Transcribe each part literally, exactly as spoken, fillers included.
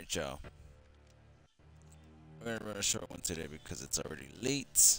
Alright, Joe. We're gonna run a short one today because it's already late.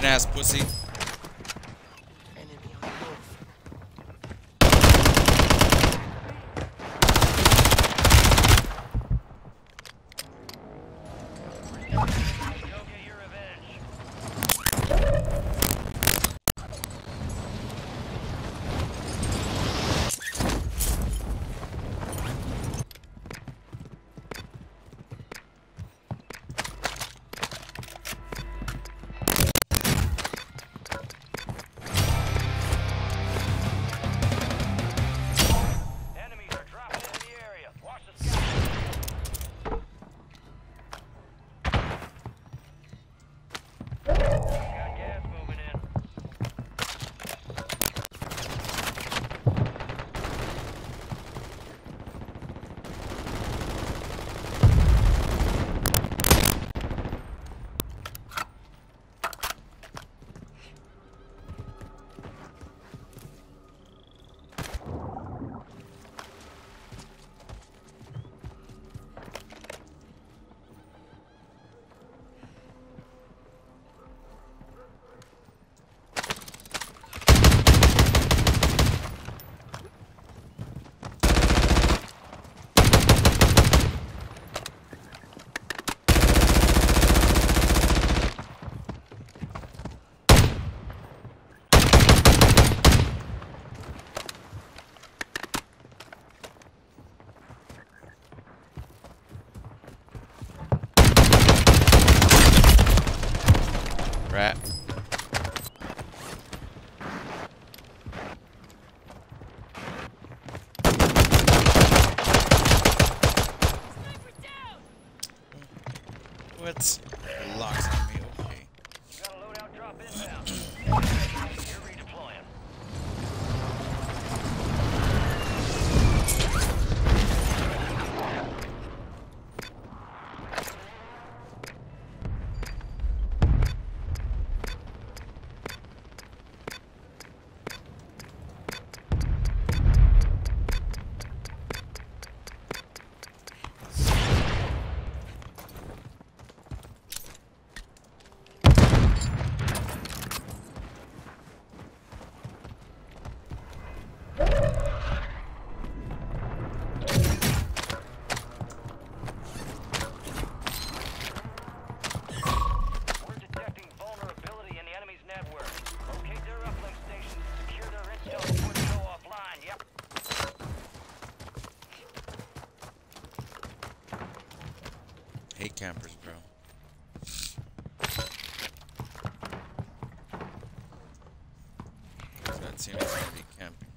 ass pussy. Enemy on move. Go get your revenge. Enemies are dropping into the area. Watch the sky. Got gas moving in. Rat. What? Locks on me. Okay. You got a loadout drop inbound. You're redeploying. We're detecting vulnerability in the enemy's network. Locate their uplink stations, secure their intel before they go offline. Yep. Hate campers, bro. That seems to be camping.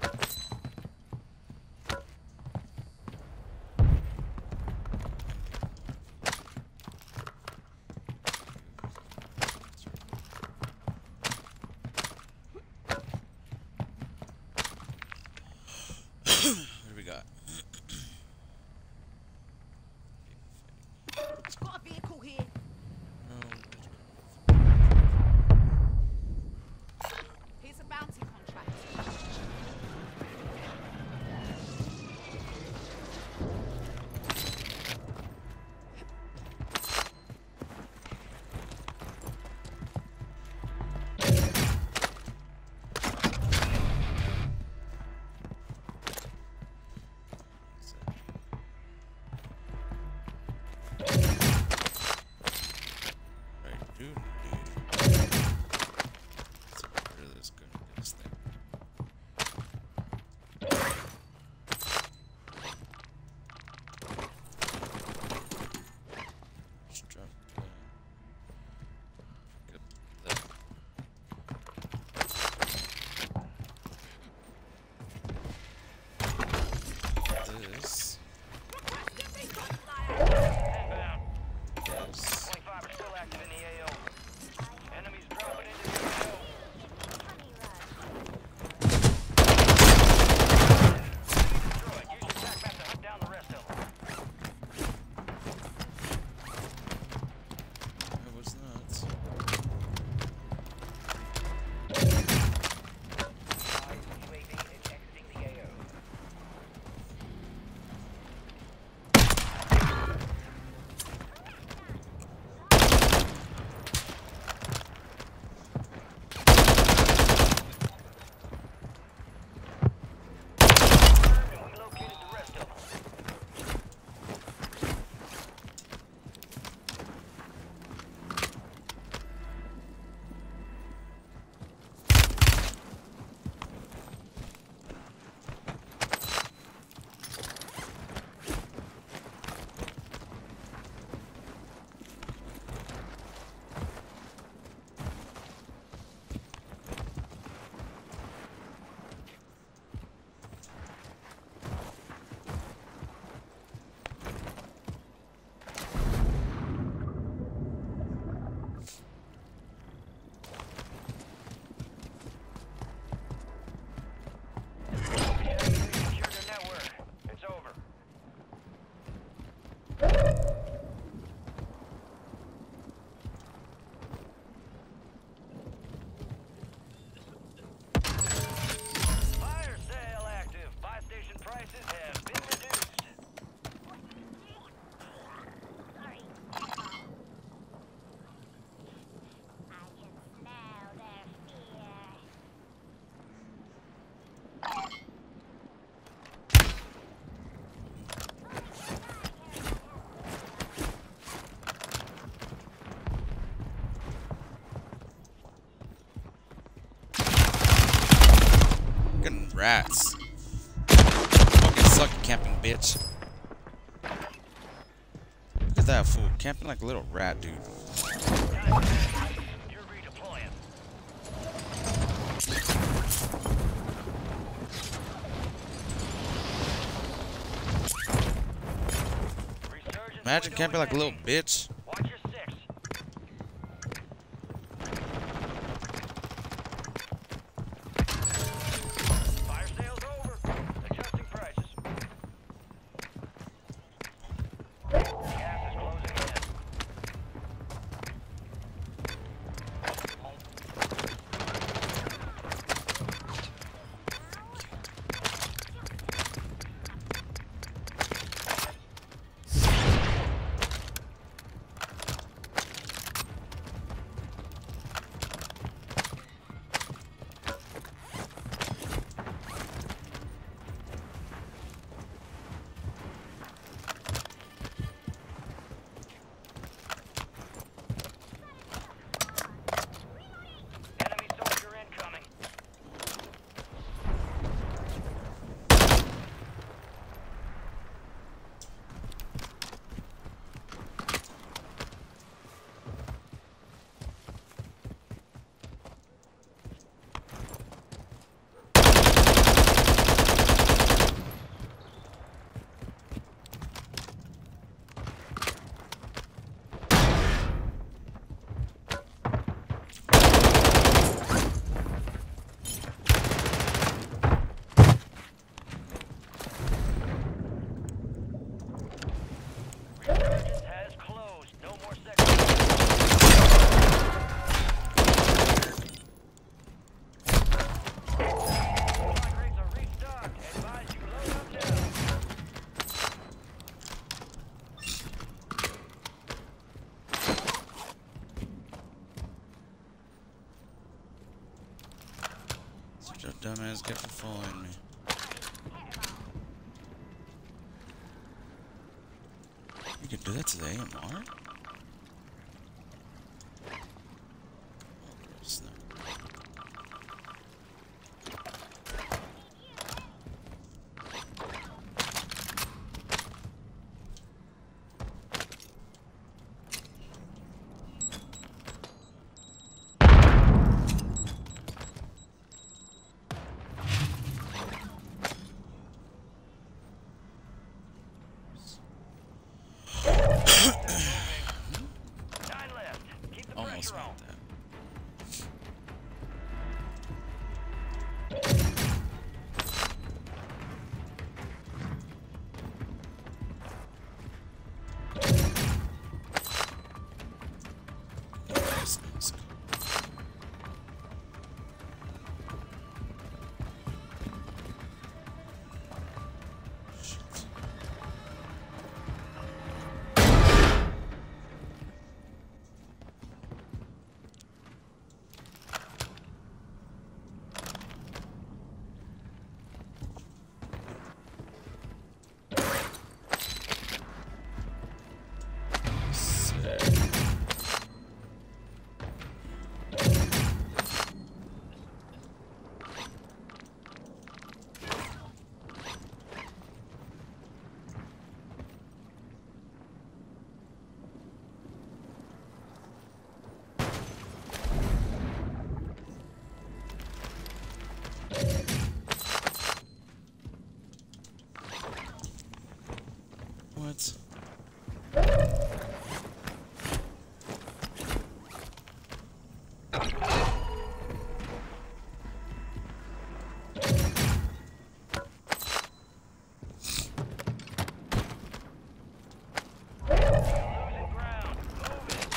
What do we got? Spot vehicle. rats. Fucking suck, you camping bitch. Look at that fool, camping like a little rat, dude. You're redeploying. Resurgence Imagine window camping like a little ending. bitch. Watch your six. Fire sales over. Adjusting prices. Gas is closing in. Enemy soldier incoming. Resurgence has closed. No more sections. Supply crates are restocked. Advise you load up now. Such a dumbass get for following me. You can do that to the A M R? Oh, snap. Nine left. Keep the Almost pressure made on. that. Nice, nice. Shit. Sick. What? Losing ground. Move it.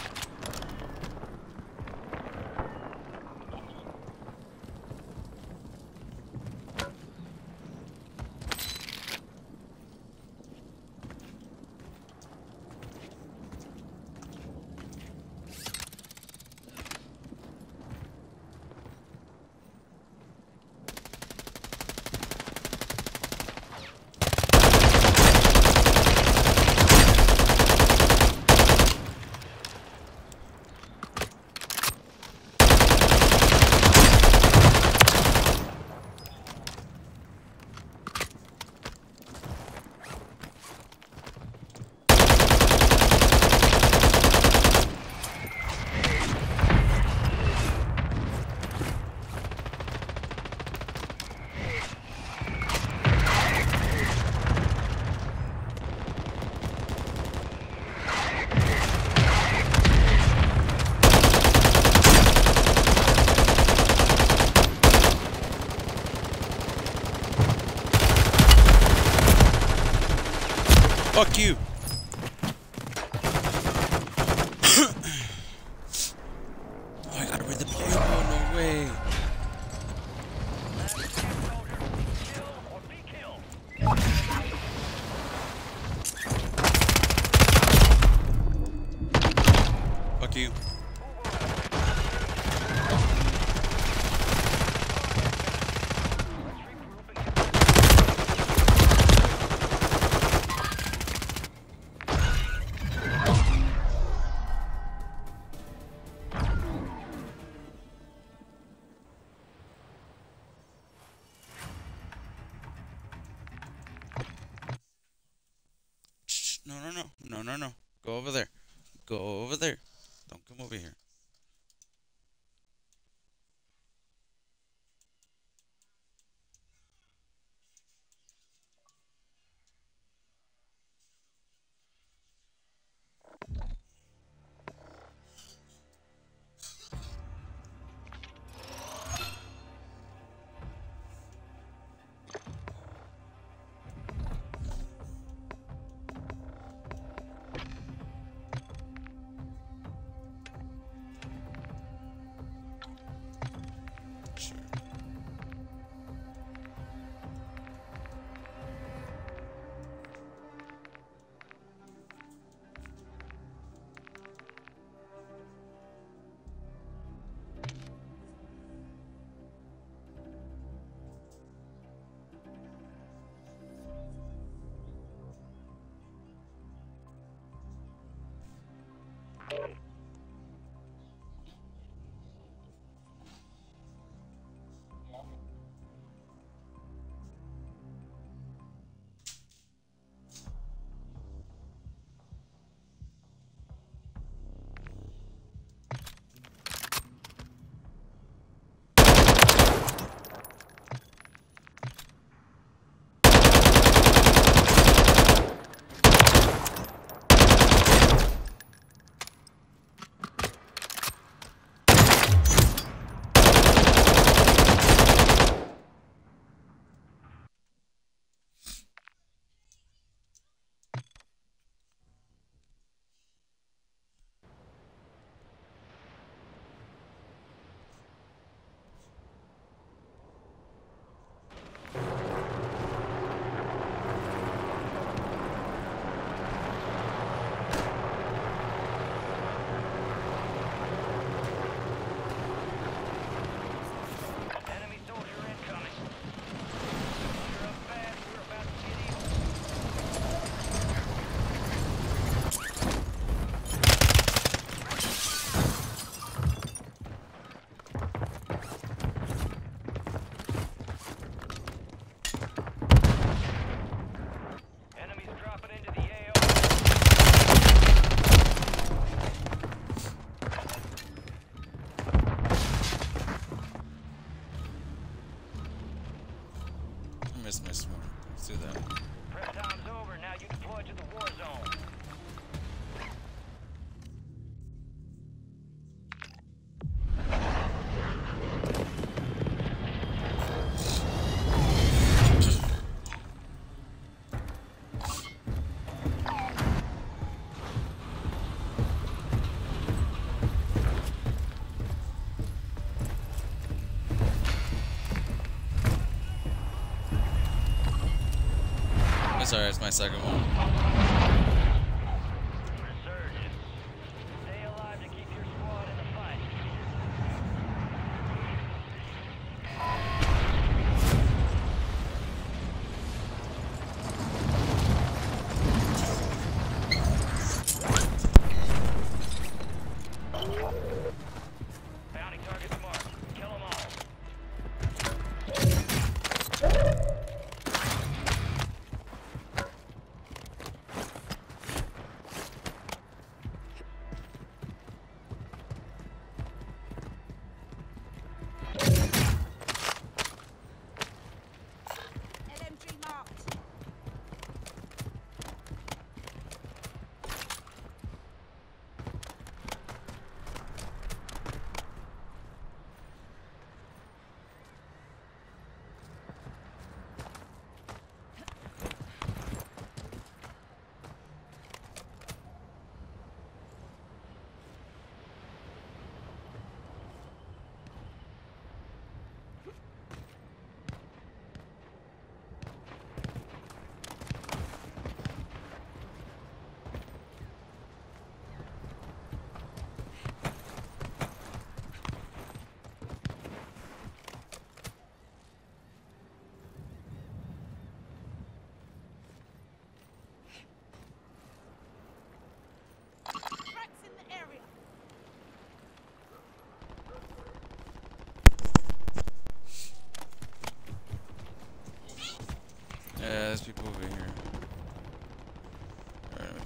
Fuck you. Oh, I gotta read the poem. Oh, no way. Kill or be killed. Fuck you. No, no, no. No, no, no. Go over there. Go over there. Don't come over here. Sure. Enemy soldier incoming. You're up fast. We're about to get even. Enemies dropping into the A O. I missed my swarm. Let's do that. Prep time's over. Now you deploy to the war zone. It's alright, it's my second one. Resurgence. Stay alive to keep your squad in the fight. Bounty targets marked. Kill them all.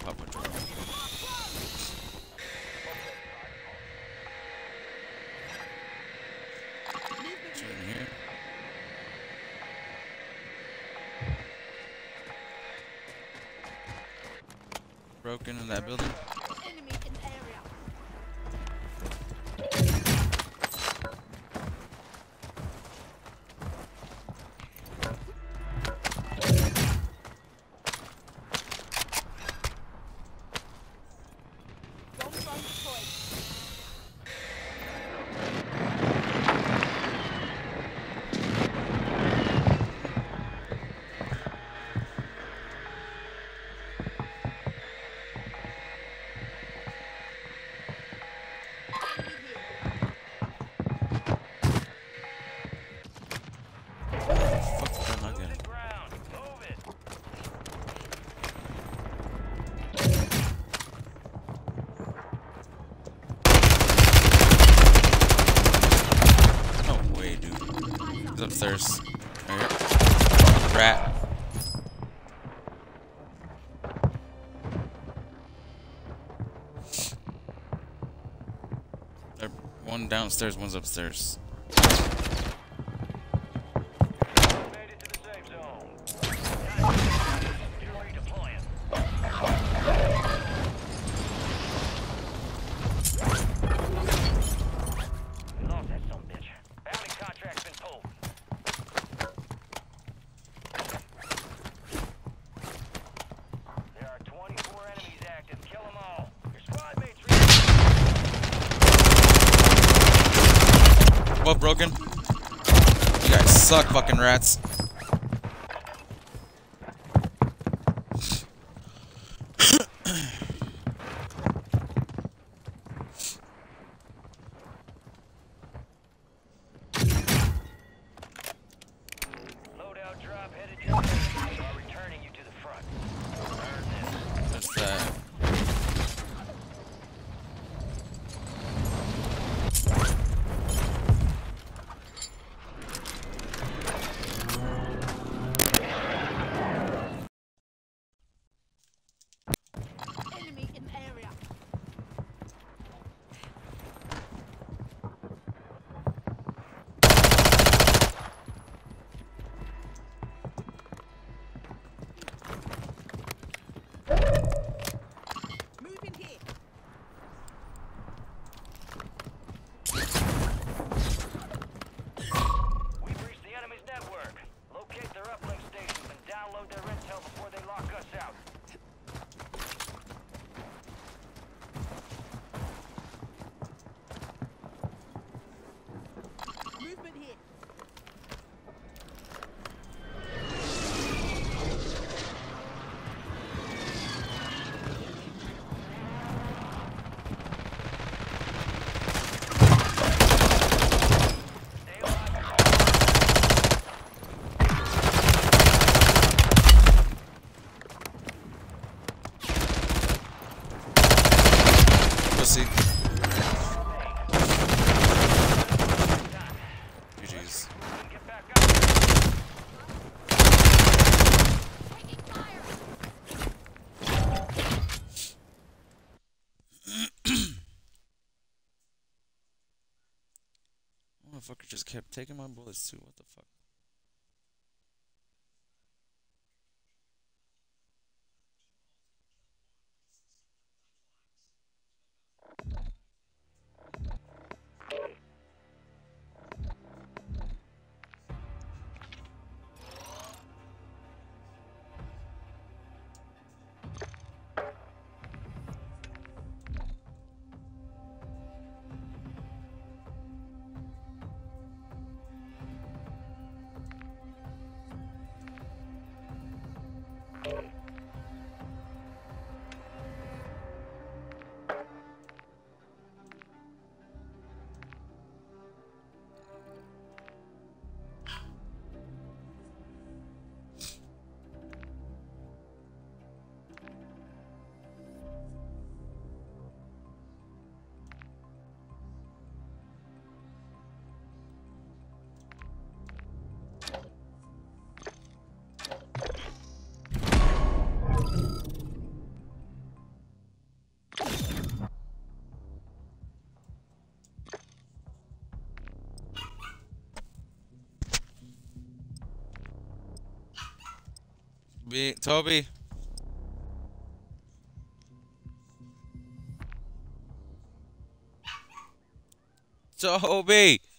Papa Joe. It's in here. Broken in that building. Enemy in area. Bomb drone deployed. Fuck am I getting? Ground. Move it. No way, dude. He's upstairs. Right here. Rat. They're one downstairs, one's upstairs. Made it to the safe zone. Get redeploying. We lost that son of a bitch. Bounty contract's been pulled. There are twenty-four enemies active. Kill them all. Your squad mates re- What, broken? You guys suck, fucking rats. Loadout drop headed your way. We are returning you to the front. Earn this. That's that. Enemy in area. Moving here. We've reached the enemy's network. Locate their uplink stations and download their intel before they lock us out. Movement here. Stay alive. Pussy. Time. G G's. Get back up. Taking fire. Motherfucker just kept taking my bullets too. What the fuck? Toby, Toby. Toby.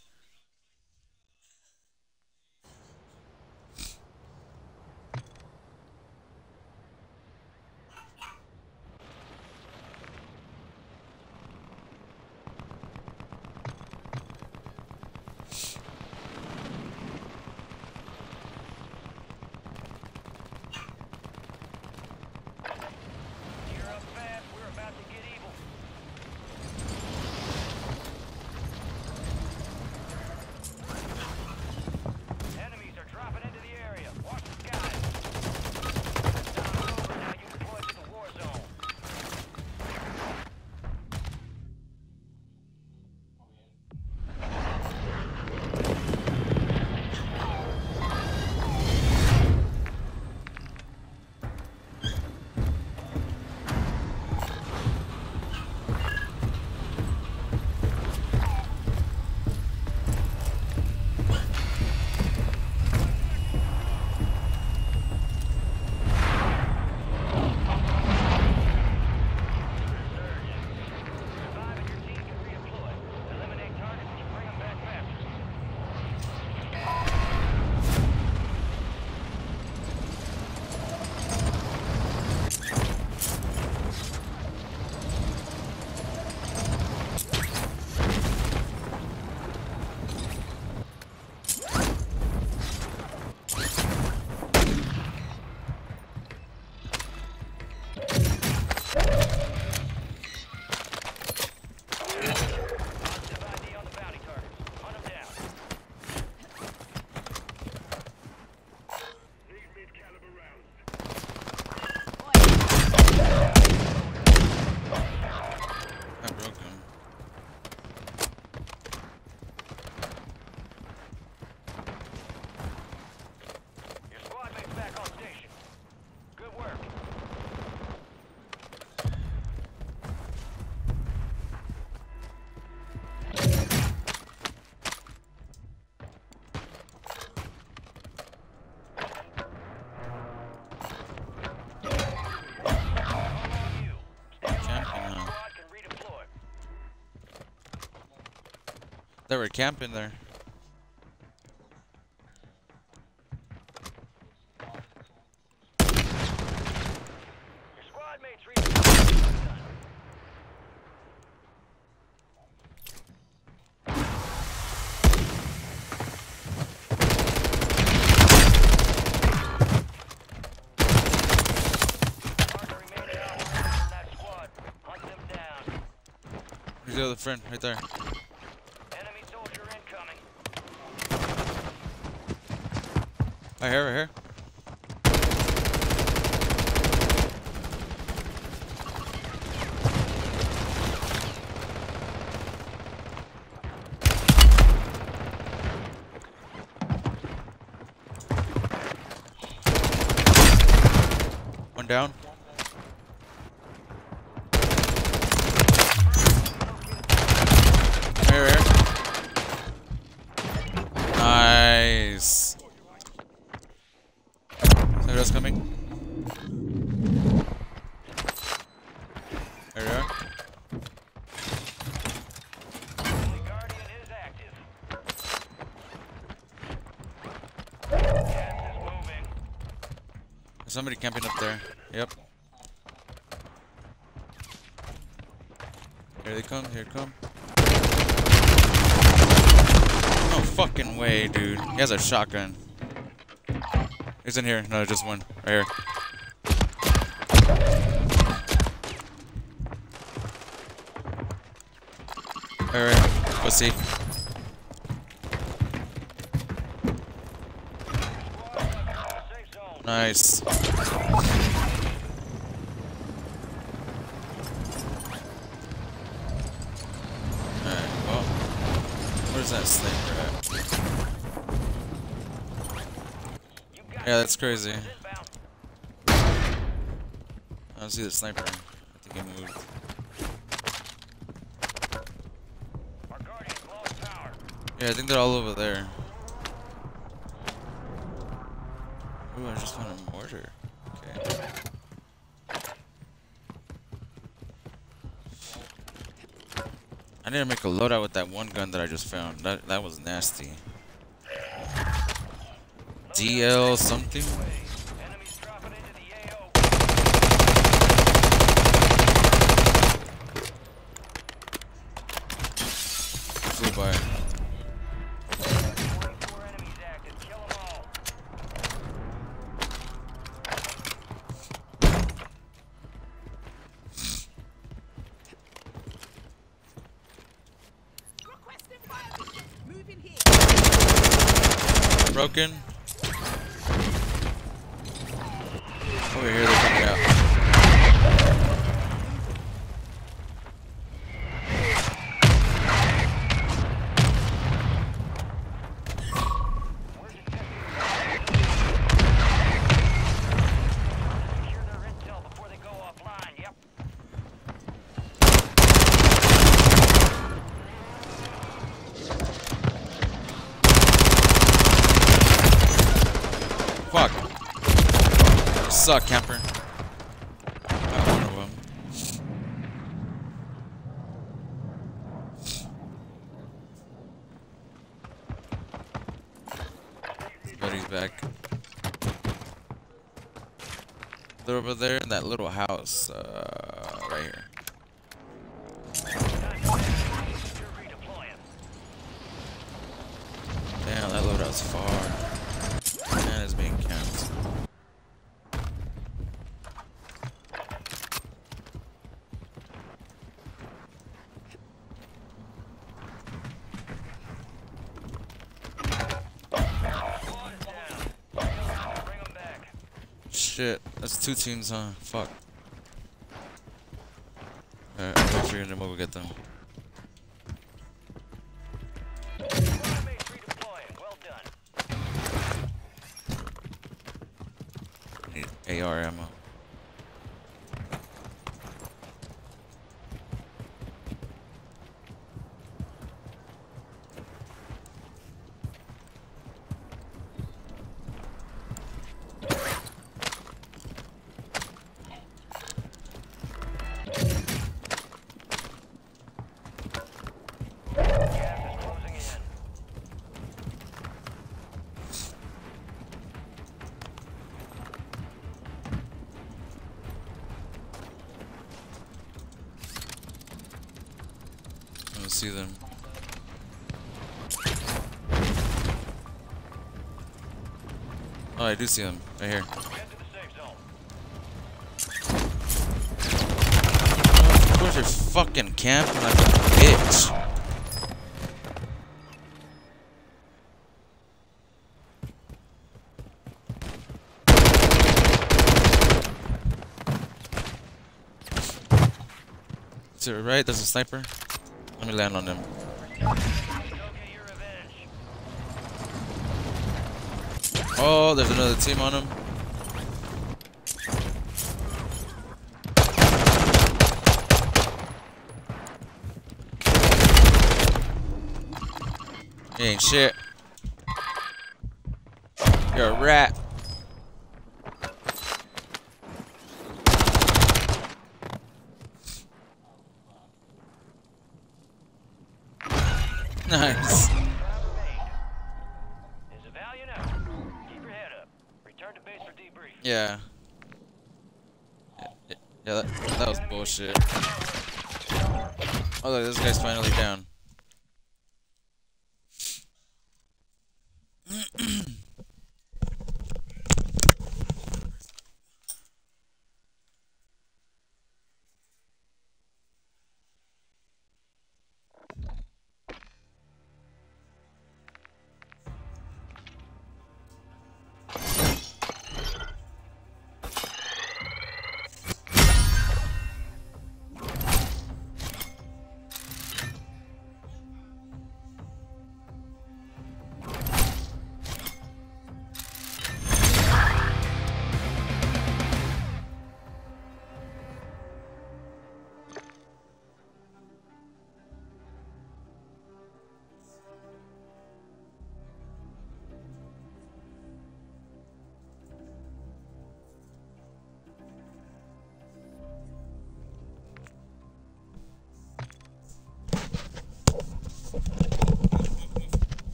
Gear up fast. We're about to get evil. Enemies are dropping into the area. Watch the skies. Down over. Now you deploy to the war zone. Survive and your team can redeploy. Eliminate targets and bring them back faster. Positive I D on the bounty targets. Hunt them down. I broke him. Your squad mate's back on station. Good work. All on you. Stay alive. Camping now. Squad can redeploy. They were camping there. Your squad mate's redeploying. Target remaining operators in that squad. Hunt them down. Here's the other friend right there. Enemy soldier incoming. Right here, right here. One down. Here, here. Nice. Somebody else coming. There we are. The Guardian is active. Gas is moving. There's somebody camping up there. Yep. Here they come, here they come. No fucking way, dude. He has a shotgun. He's in here. No, just one. Right here. Alright, let's see. Safe zone. Nice. Alright, well. Where's that sniper at? You got Yeah, that's crazy. inbound. I don't see the sniper. I think he moved. Our Guardian's lost power. Yeah, I think they're all over there. Ooh, I just found a mortar. I need to make a loadout with that one gun that I just found. That that was nasty. D L something. Enemies dropping into the A O. Flew by. forty-four enemies active. Kill them all. Requesting fire mission. Moving here. Broken. Over here, they're coming out. We're detecting. Secure their intel before they go offline. Yep. Fuck. You suck, camper. Got one of them. Buddy's back. They're over there in that little house, uh, right here. You're redeploying. Damn, that loadout's far. And it's being camped. Squad is down. Bring them back. Shit, that's two teams, huh? Fuck. Alright, I'll wait for you and then we'll go get them. Squad mates redeploying. Well done. Need A R ammo. Gas is closing in. I don't see them. Oh, I do see them. Right here. Get to the safe zone. Of course you're fucking camping like a bitch. To the right, there's a sniper. Let me land on them. Go get your revenge. Oh, there's another team on him. He ain't shit. You're a rat. Nice. Round remained. Is it valiant out? Keep your head up. Return to base for debrief. Yeah. Yeah, yeah that, that was bullshit. Oh, look, this guy's finally down.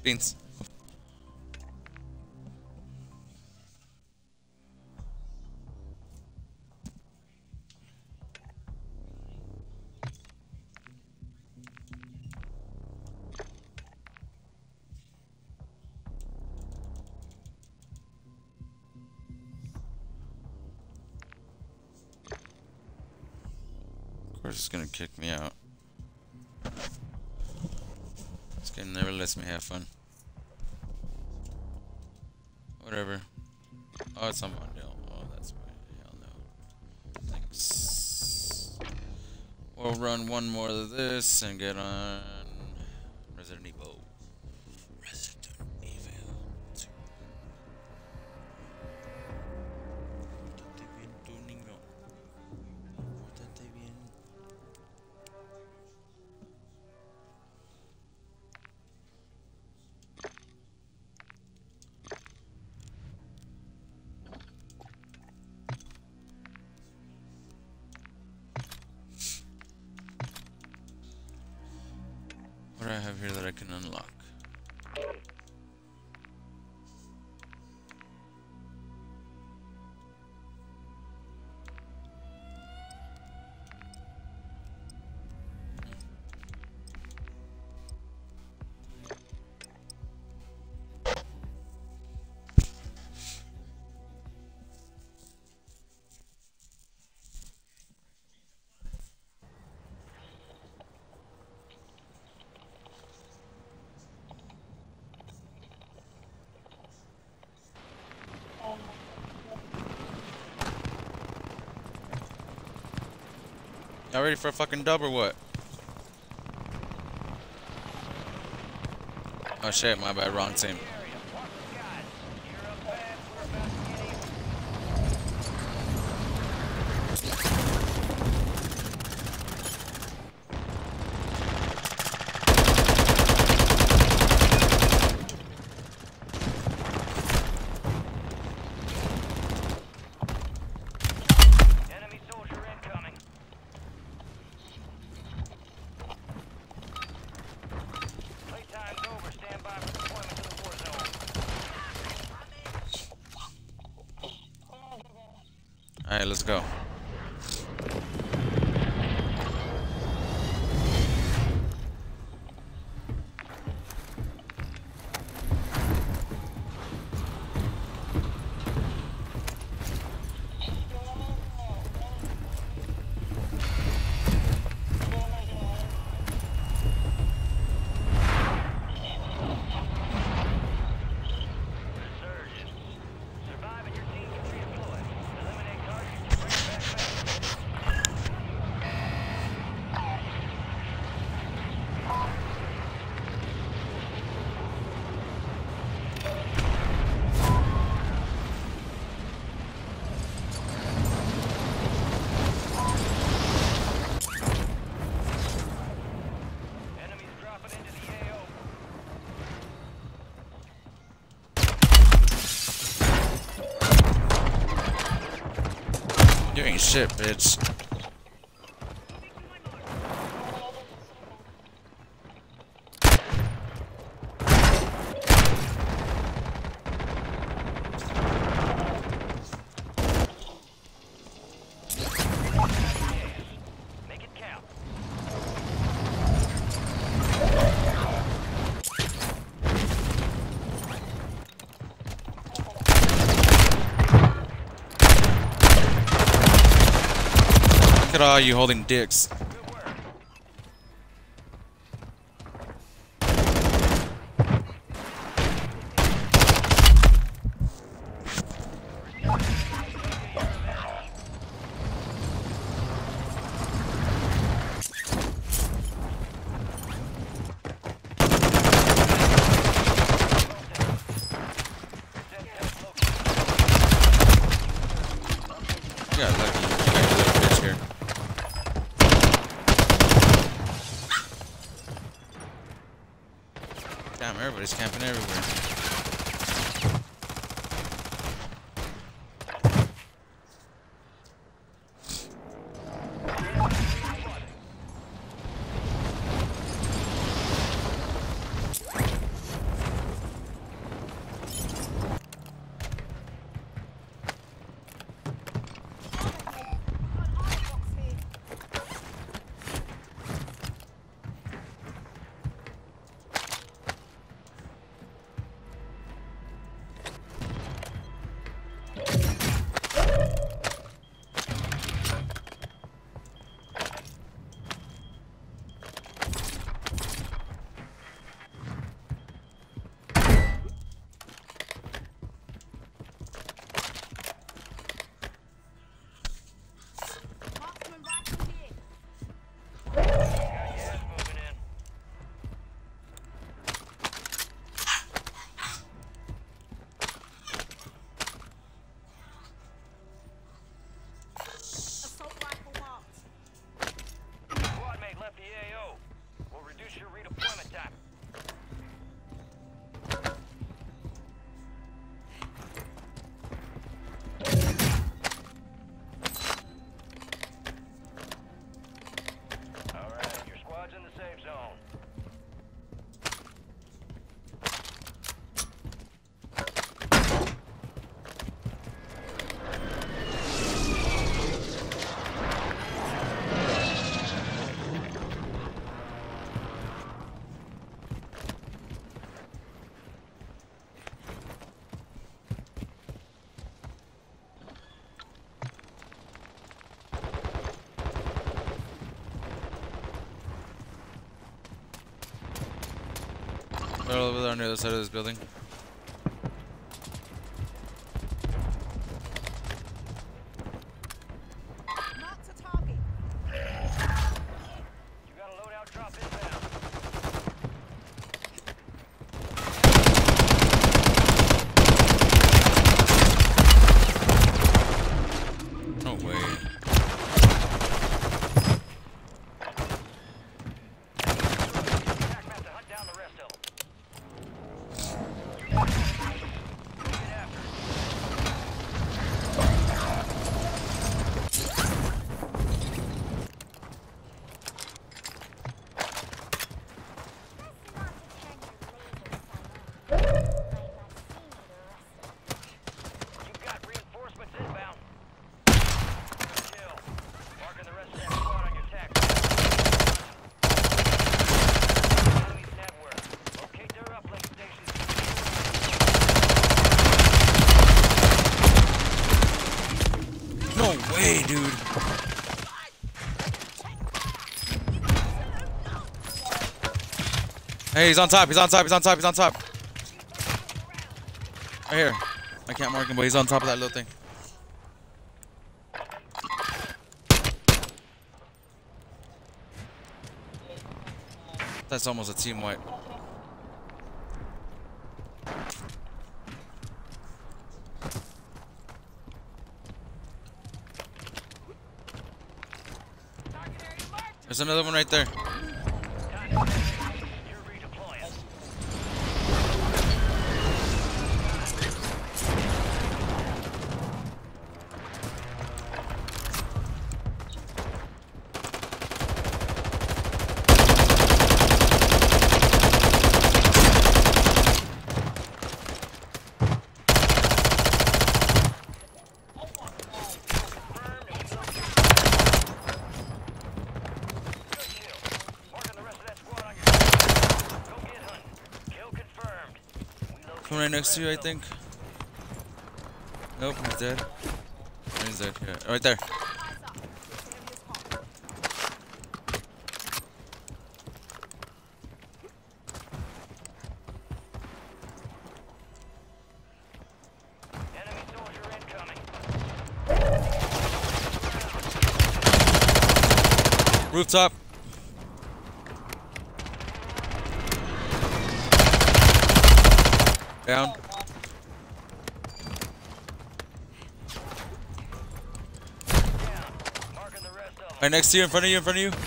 Beans. Of course it's gonna kick me out. This game never lets me have fun. Whatever. Oh, it's on Mondale. Oh, that's why. Hell no. Thanks. We'll run one more of this and get on Resident Evil. Resident Evil two. Pórtate bien, tu niño. Pórtate bien. What do I have here that I can unlock? Y'all ready for a fucking dub or what? Oh shit, my bad, wrong team. Enemy soldier incoming. Playtime's over. Stand by for deployment to the war zone. Alright, let's go. Resurgence. Survive and your team can redeploy. Eliminate targets and bring back fast. Enemies dropping into the A O. You ain't shit, bitch. Make it count. Look at all you holding dicks. Good work. You got lucky. You got your little bitch here. Damn, everybody's camping everywhere. over there on the other side of this building. Marked a target. You got a loadout drop inbound. No way. Attack map to hunt down the rest of them. Get after it. You've got reinforcements inbound. Kill. Marking the rest of that squad on your attack. Enemy's network. Locate their uplink stations. No way, dude. Hey, he's on top. He's on top. He's on top. He's on top. Right here. I can't mark him, but he's on top of that little thing. That's almost a team wipe. There's another one right there. You're redeploying. Good kill. Marking the rest of that squad on your attack. Go get hunting. Kill confirmed. We located One right next to you, I the think. Nope, he's dead. He's dead. Yeah. Right there. Eyes up. This area's hot. enemy soldier incoming. Rooftop. Down. Down. Marking the rest of them. Right next to you, in front of you, in front of you.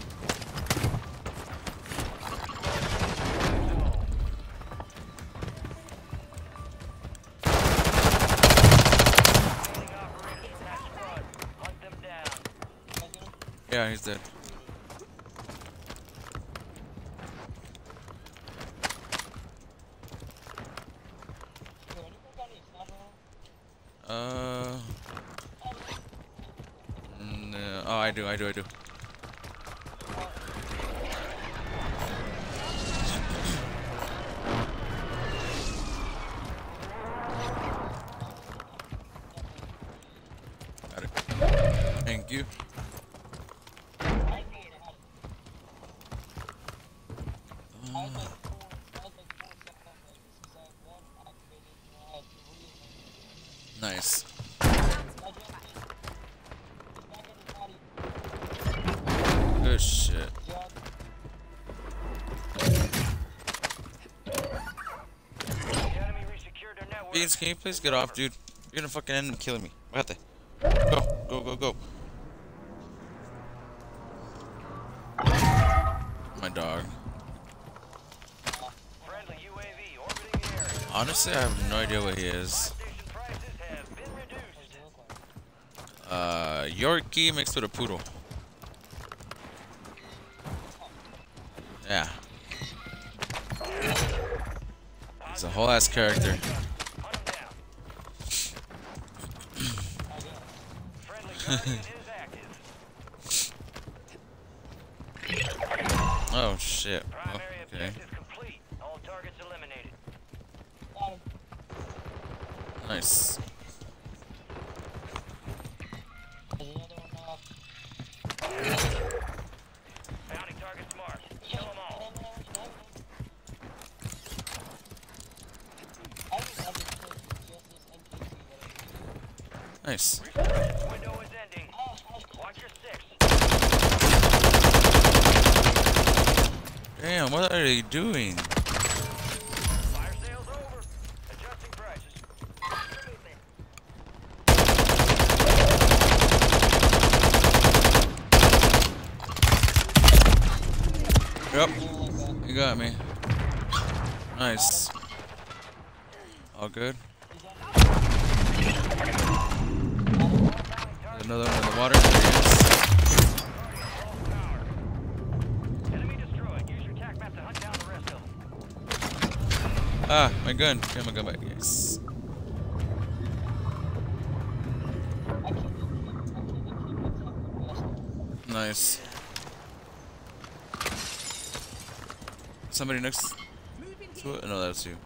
Remaining operators from that squad. Hunt them down. Yeah, he's dead. Uh. No. Oh, I do, I do, I do. Got it. Thank you. Nice. Good shit. The enemy resecured their network. Beans, can you please get off, dude? You're gonna fucking end up killing me. Vete. Go, go, go, go. My dog. Friendly U A V orbiting the area. Honestly, I have no idea what he is. Station prices have been reduced. Uh, Yorkie mixed with a poodle. Yeah. He's a whole ass character. Hunt 'em down. Friendly Guardian is active. Oh shit. Oh, Primary okay. objective complete. All targets eliminated. Nice. Bounty targets marked. Kill them all. Nice. Window is ending. Watch your six. Damn, what are they doing? Fire sales over. Adjusting prices. Yep. You got me. Nice. All good. Another one in the water. Enemy destroyed. Use your tac map to hunt down the rest of them. Ah, my gun. Get my gun back. Yes. Nice. Somebody next to it? No, that's you.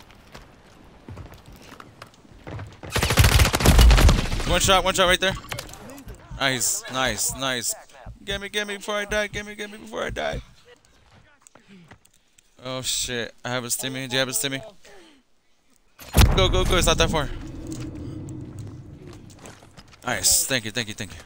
One shot, one shot right there. Nice, nice, nice. Get me, get me before I die. Get me, get me before I die. Oh shit. I have a stimmy. Do you have a stimmy? Go, go, go. It's not that far. Nice. Thank you, thank you, thank you.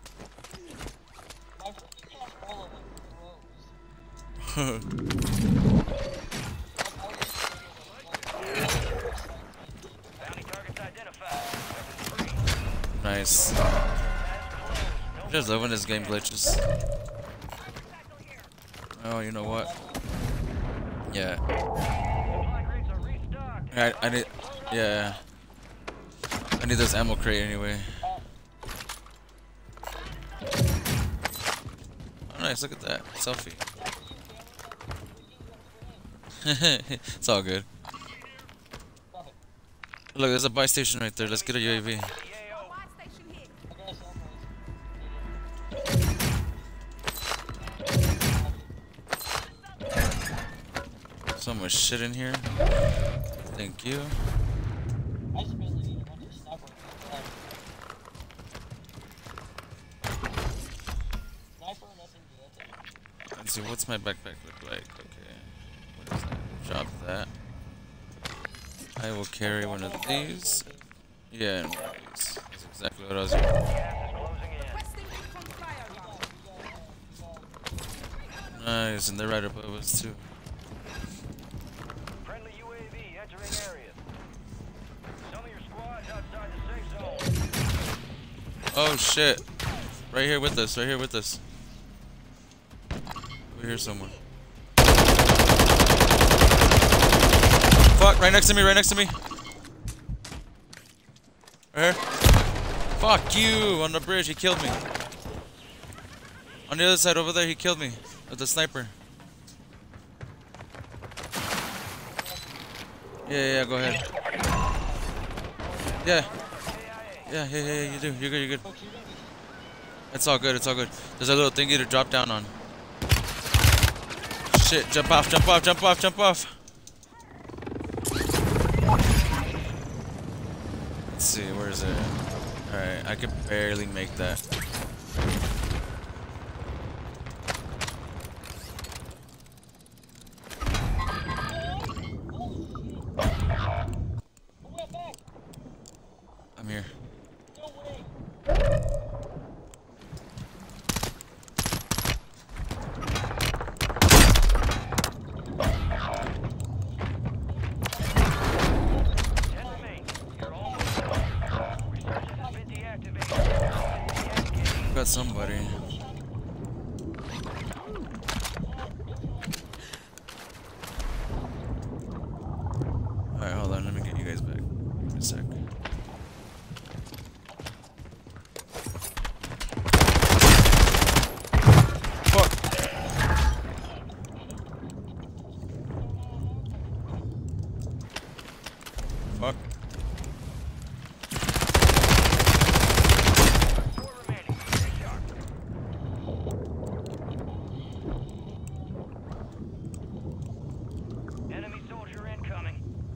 Bounty targets identified. Weapons free. Nice. I'm just loving this game glitches. Oh, you know what? Yeah. Supply crates are restocked. I, I need. Yeah. I need this ammo crate anyway. Oh, nice. Look at that. Selfie. It's all good. Look, there's a buy station right there. Let's get a U A V. Buy station here. So much shit in here. Thank you. Let's see, what's my backpack look like? Okay. What is that? Drop that. I will carry one of these. Yeah, and one of these. That's exactly what I was doing. Gas is closing in. Requesting recon flyover. Nice, and they're right above us too. Friendly U A V entering area. Some of your squads outside the safe zone. Oh shit. Right here with us, right here with us. We hear someone. Fuck, right next to me, right next to me. Right here. Fuck you, on the bridge, he killed me. On the other side over there, he killed me with the sniper. Yeah, yeah, yeah, go ahead. Yeah. Yeah, yeah, yeah, yeah, you do. You're good, you're good. It's all good, it's all good. There's a little thingy to drop down on. Shit, jump off, jump off, jump off, jump off. Let's see, where is it? Alright, I can barely make that. I'm here. Got somebody. Alright, hold on, let me get you guys back. Give me a sec. Fuck! Fuck. Enemy soldier incoming.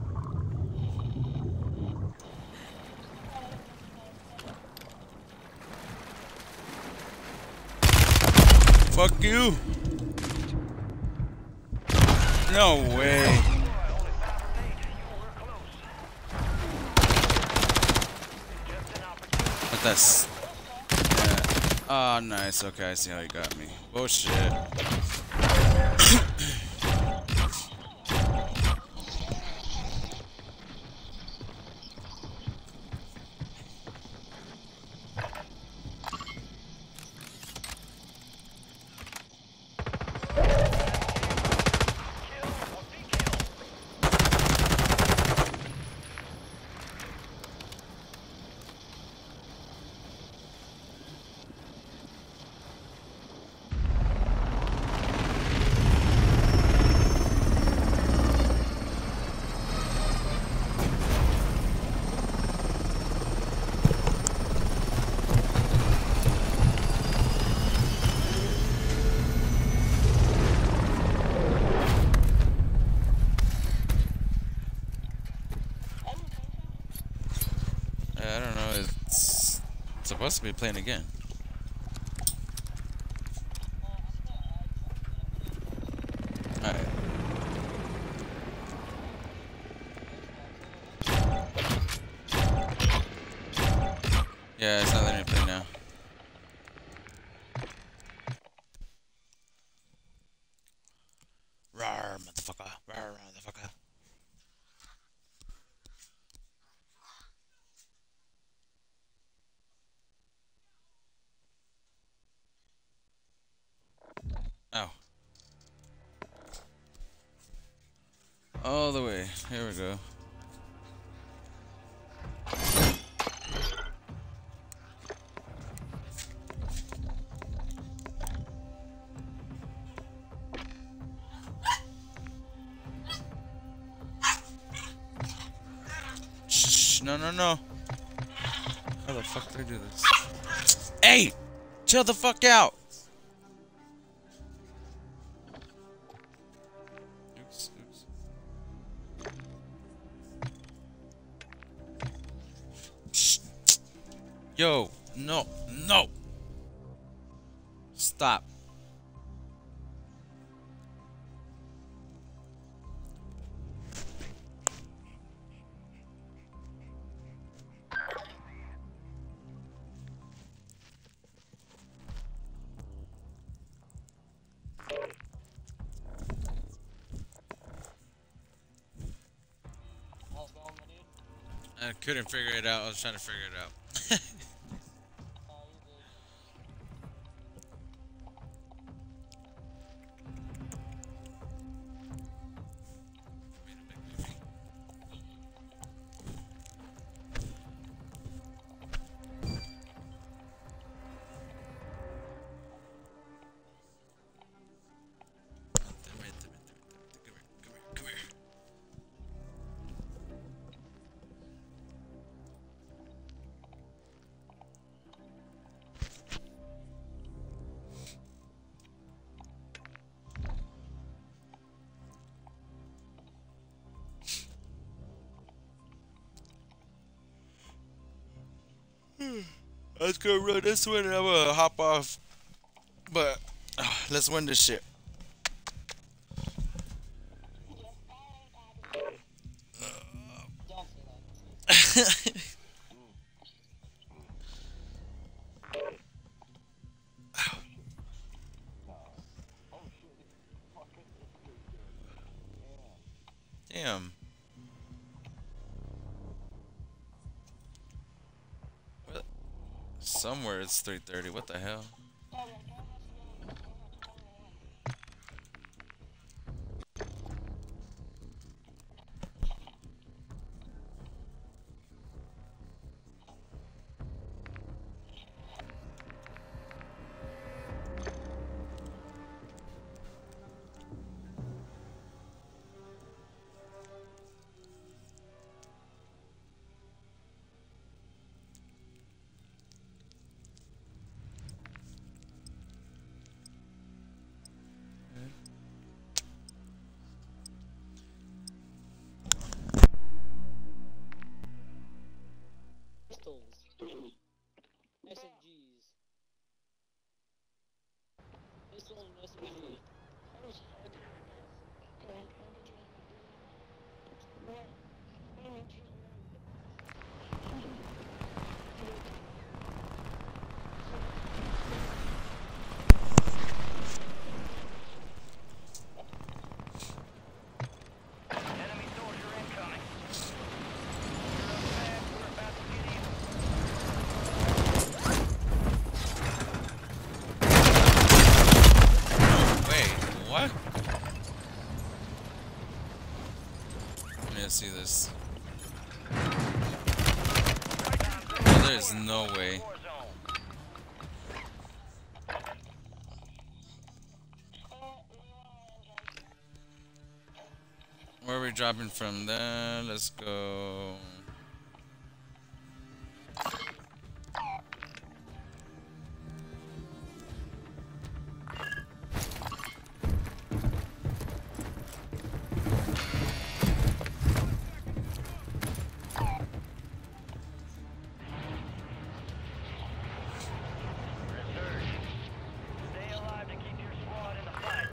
Fuck you! No way! Only found an eight. You were close. Just an opportunity. But that's... Yeah. Oh, nice. Okay, I see how you got me. Bullshit. I don't know. It's supposed to be playing again. Alright. Yeah, it's not letting me play now. Rawr, motherfucker. Rawr, motherfucker. Oh. All the way. Here we go. Shh, no, no, no. How the fuck do I do this? Hey! Chill the fuck out! Oops, oops. Shh. Yo, no, no! Stop. I couldn't figure it out. I was trying to figure it out. Let's go run this one and I'm gonna hop off. But uh, let's win this shit. Damn. What? Somewhere it's three thirty. What the hell? S M Gs. Pistol and S M G. see this. Oh, there's no way. War zone. Where are we dropping from there? Let's go. Stay alive to keep your squad in the fight.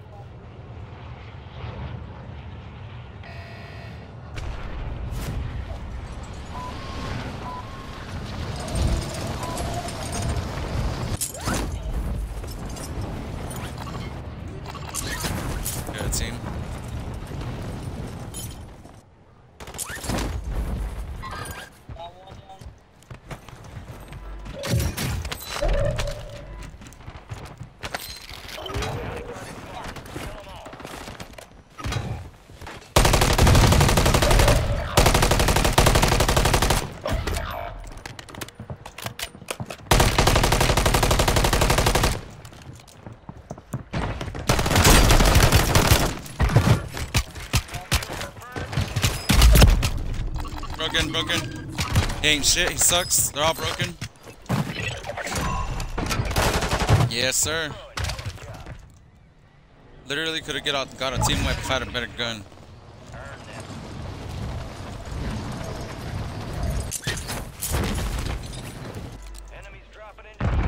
Good team. Got one down. Kill 'em all. Broken, broken. He ain't shit, he sucks. They're all broken. Yes, sir. Literally could have get out, got a team wipe if I had a better gun. Enemies dropping into the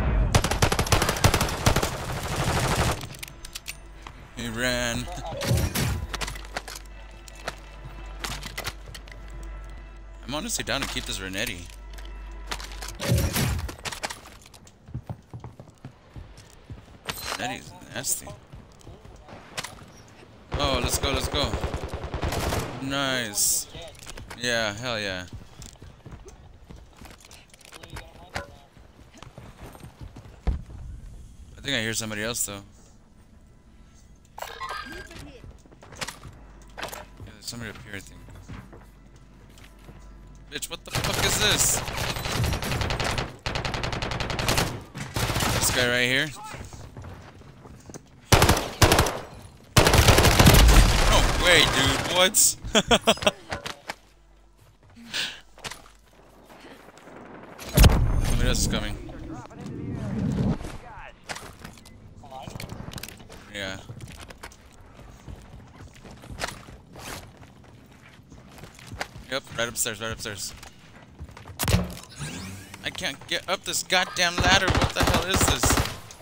A O. He ran. I'm honestly down to keep this Renetti. Renetti's nasty. Oh, let's go, let's go. Nice. Yeah, hell yeah. I think I hear somebody else though. Yeah, there's somebody up here, I think. Bitch, what the fuck is this? This guy right here. No way, dude. What? Somebody else is coming. Yeah. Yep, right upstairs, right upstairs. I can't get up this goddamn ladder. What the hell is this?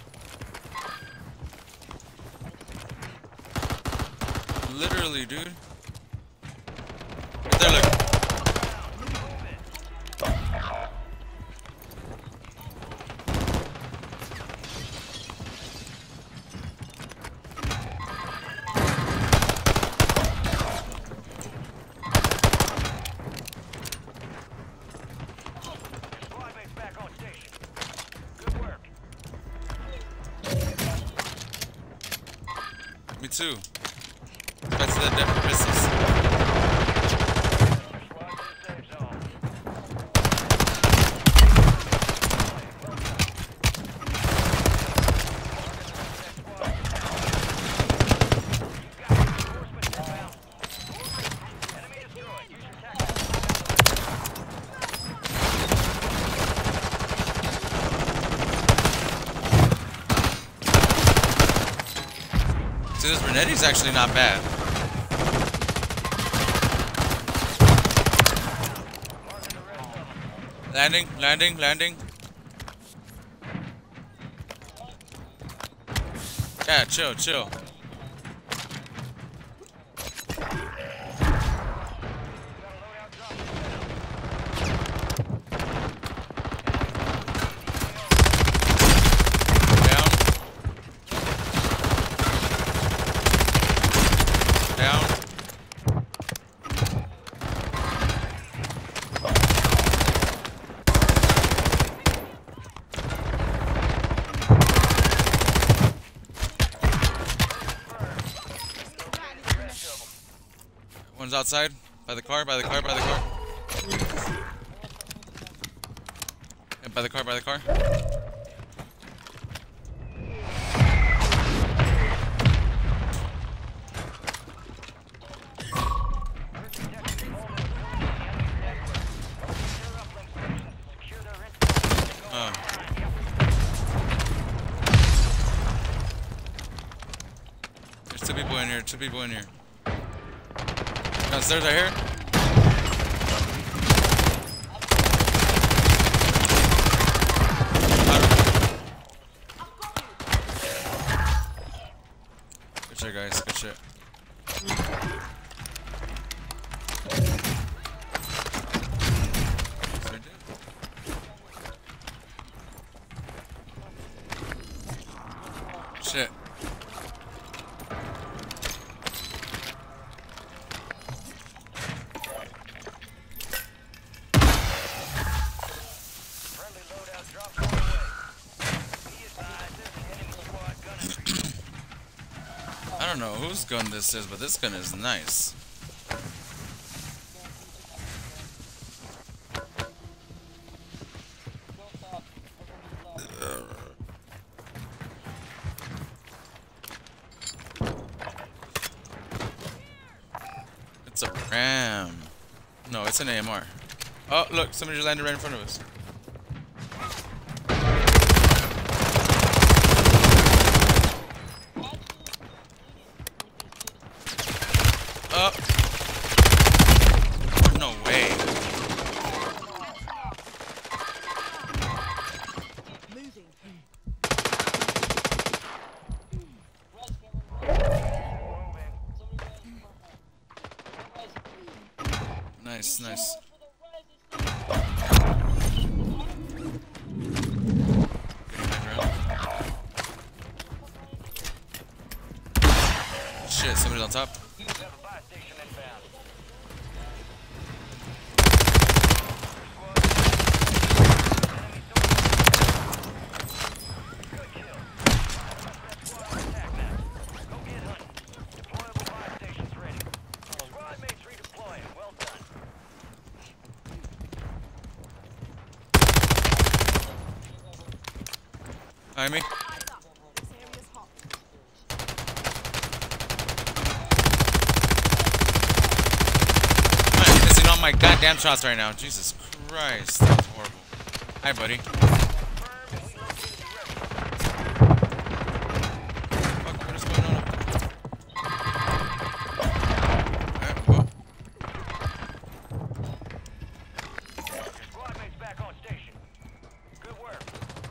Literally, dude. Right there, look. Squad mates back on station. Good work. Me too. Back to that Denver Pistols. Squad to the safe zone. Reinforcements inbound. Enemy destroyed. Use your tactics. See, this Renetti's actually not bad. Marking the rest of them. Landing, landing, landing. Yeah, chill, chill. Down. Down. One's outside. By the car, by the car, by the car. Yeah, by the car, by the car. Oh. There's two people in here, two people in here. Downstairs right here. Good shit, guys. Good shit. Shit. Friendly loadout dropped on the way. Be advised, there's an enemy squad gunning. I don't know whose gun this is, but this gun is nice. It's a ram. No, it's an A M R. Oh, look, somebody just landed right in front of us. Oh. No way. Nice, nice. Shit, somebody's on top. We have a buy station inbound. Enemy soldier. Good kill. That squad on attack now. Go get hunting. Deployable buy stations ready. Squad mates redeploying. Well done. Behind me. Eyes up. This area's hot. I'm missing all my goddamn shots right now. Jesus Christ. That's horrible. Hi, buddy. Fuck, what is going on up there? Alright, well. Your squad mates back on station. Good work.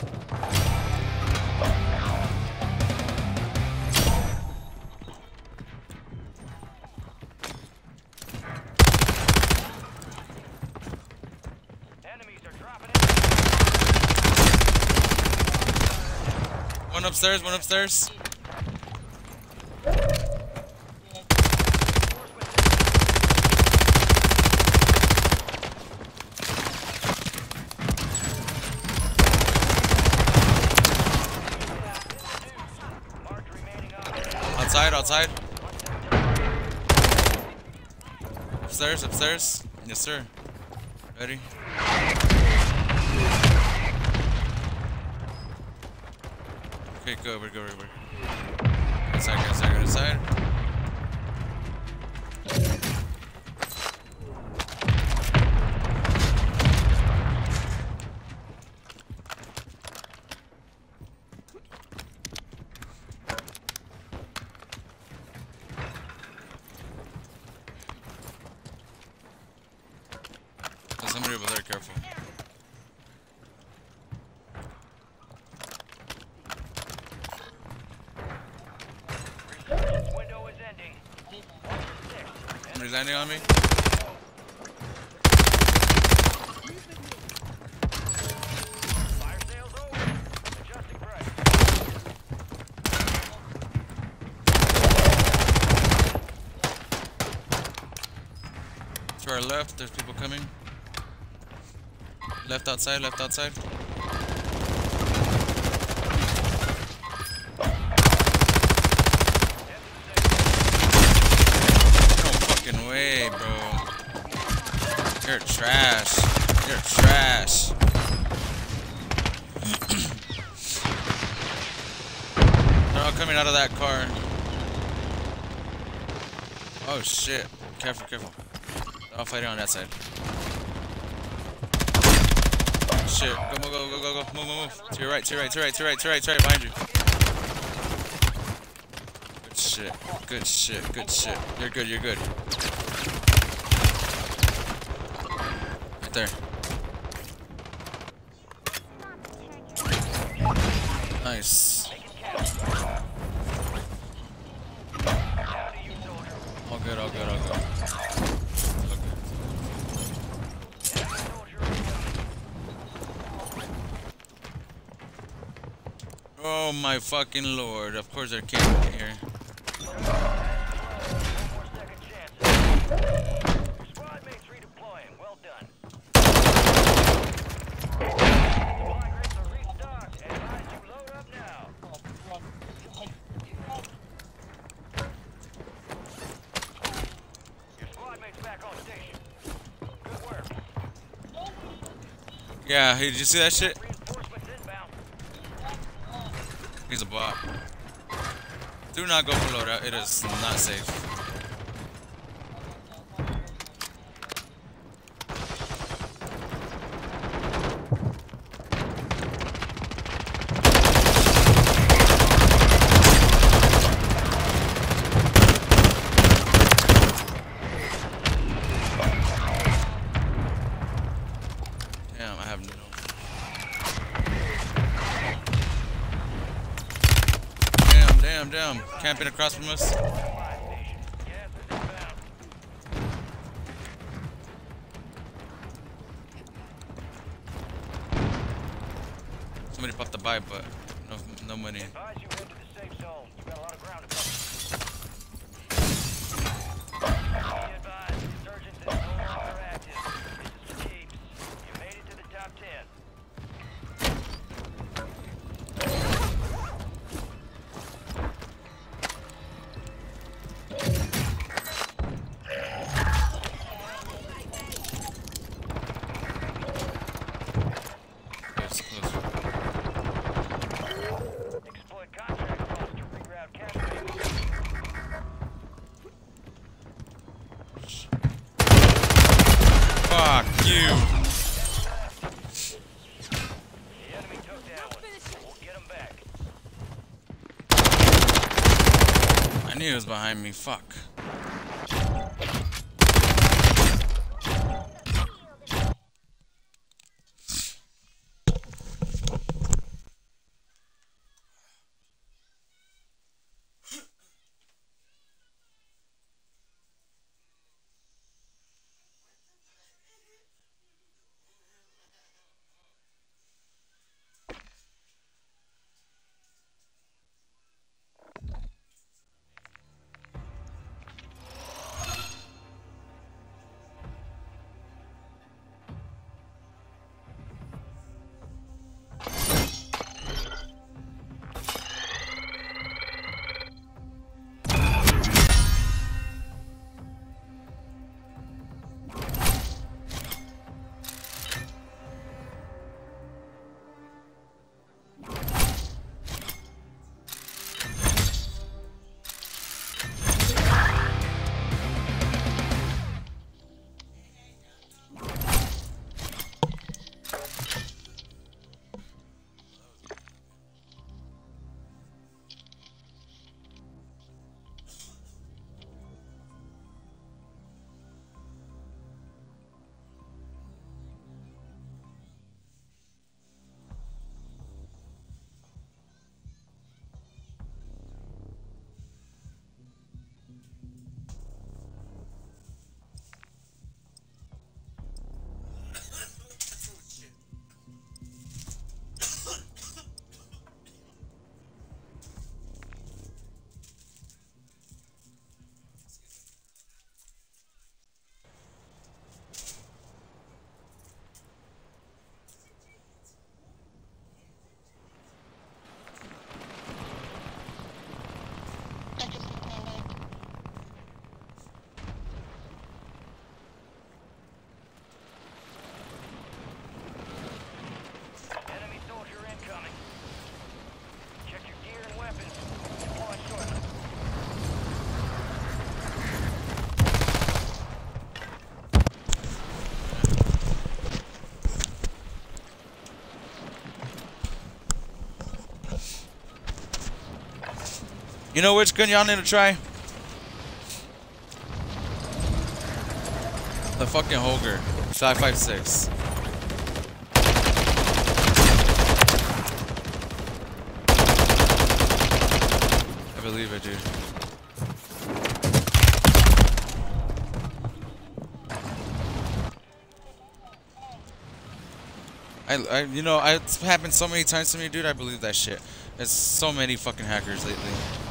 Enemies are dropping in. One upstairs, one upstairs. Marked remaining operators. Outside, outside. Upstairs, upstairs. Yes, sir. Ready? Okay, go, we're go, we're go. Inside, go inside, go inside. There's somebody over there, careful. Resurgence window is ending. One to six. Somebody's landing on me. Fire sales over. Adjusting price. To our left, there's people coming. Left outside, left outside. No fucking way, bro. You're trash. You're trash. They're all coming out of that car. Oh shit. Careful, careful. They're all fighting on that side. Shit. Go, go, go, go, go, go. Move, move, move. To your right, to your right, to your right, to your right, to your right, to your right, behind you. Good shit. Good shit. Good shit. You're good, you're good. Right there. Nice. All good, all good, all good. All good. Oh my fucking lord. Of course they're camping here. Squad mates redeploying. Well done. Yeah, hey, did you see that shit? Reinforcements inbound. He's a bot. Do not go for loadout. It is not safe. Damn, I have no. Damn, damn, damn. Camping across from us. Somebody popped the buy, but no, no money. Advise you head to the safe zone. You got a lot of ground to cover. Be advised, insurgents is no longer active. This is for keeps. You made it to the top ten. Close, close. Exploit contract costs to reroute cash payments. Fuck you. The enemy took that one. We'll get them back. I knew he was behind me. Fuck. You know which gun y'all need to try? The fucking Holger. five five six. I believe it, dude. I, I, you know, I, it's happened so many times to me, dude. I believe that shit. There's so many fucking hackers lately.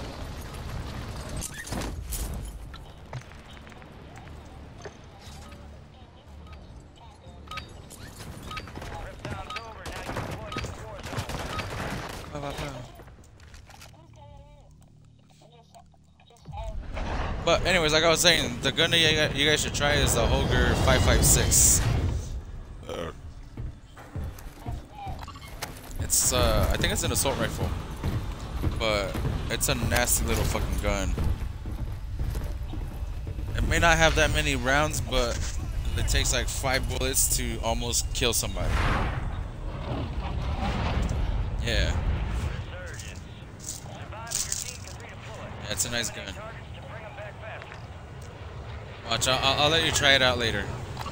Prep time's over. Now you're deployed to the war zone. Ba, ba, ba. But anyways, like I was saying, the gun that you guys, you guys should try is the Holger five five six. It's uh, I think it's an assault rifle, but it's a nasty little fucking gun. It may not have that many rounds, but it takes like five bullets to almost kill somebody. Yeah. Resurgence. Surviving your team can redeploy. Yeah, it's a nice gun. Targets to bring them back faster. Watch, I'll, I'll, I'll let you try it out later.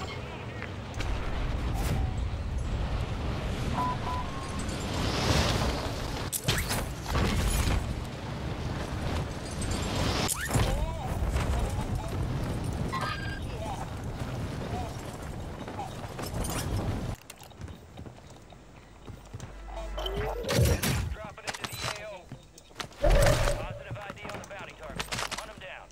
Dropping into the A O. Positive I D on the bounty target. Hunt them down.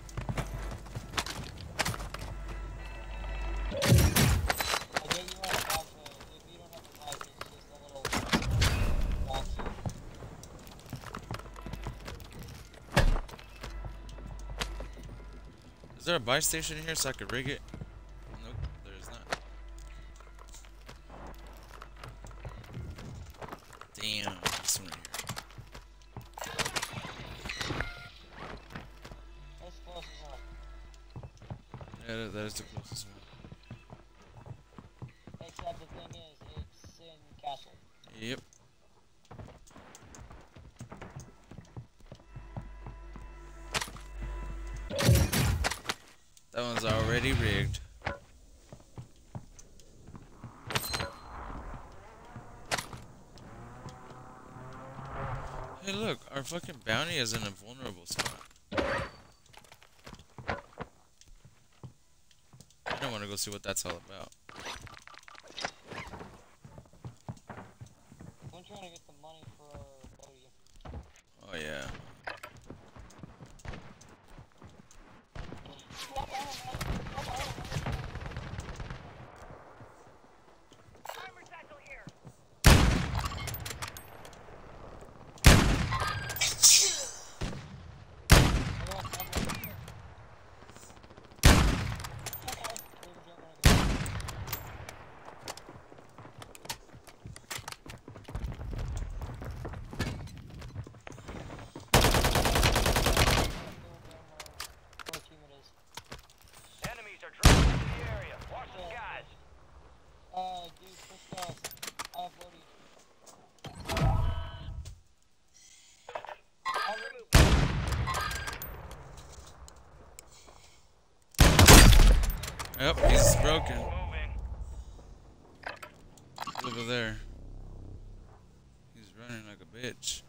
I get you on a box, but if you don't have a box, it's just a little box. Is there a buy station here so I could rig it? Nope, there is not. Damn, this one right here. That's the closest one. Yeah, that, that is the closest one. Except the thing is, it's in Castle. Yep. That one's already rigged. Hey look, our fucking bounty is in a vulnerable spot. I don't want to go see what that's all about. I'm trying to get the money for Bodhi. Oh yeah. Enemies are dropping into the area. Watch the skies. Uh, dude, push us. I have Bodhi. I'll remove them. Yep, he's broken. Moving. Over there. He's running like a bitch.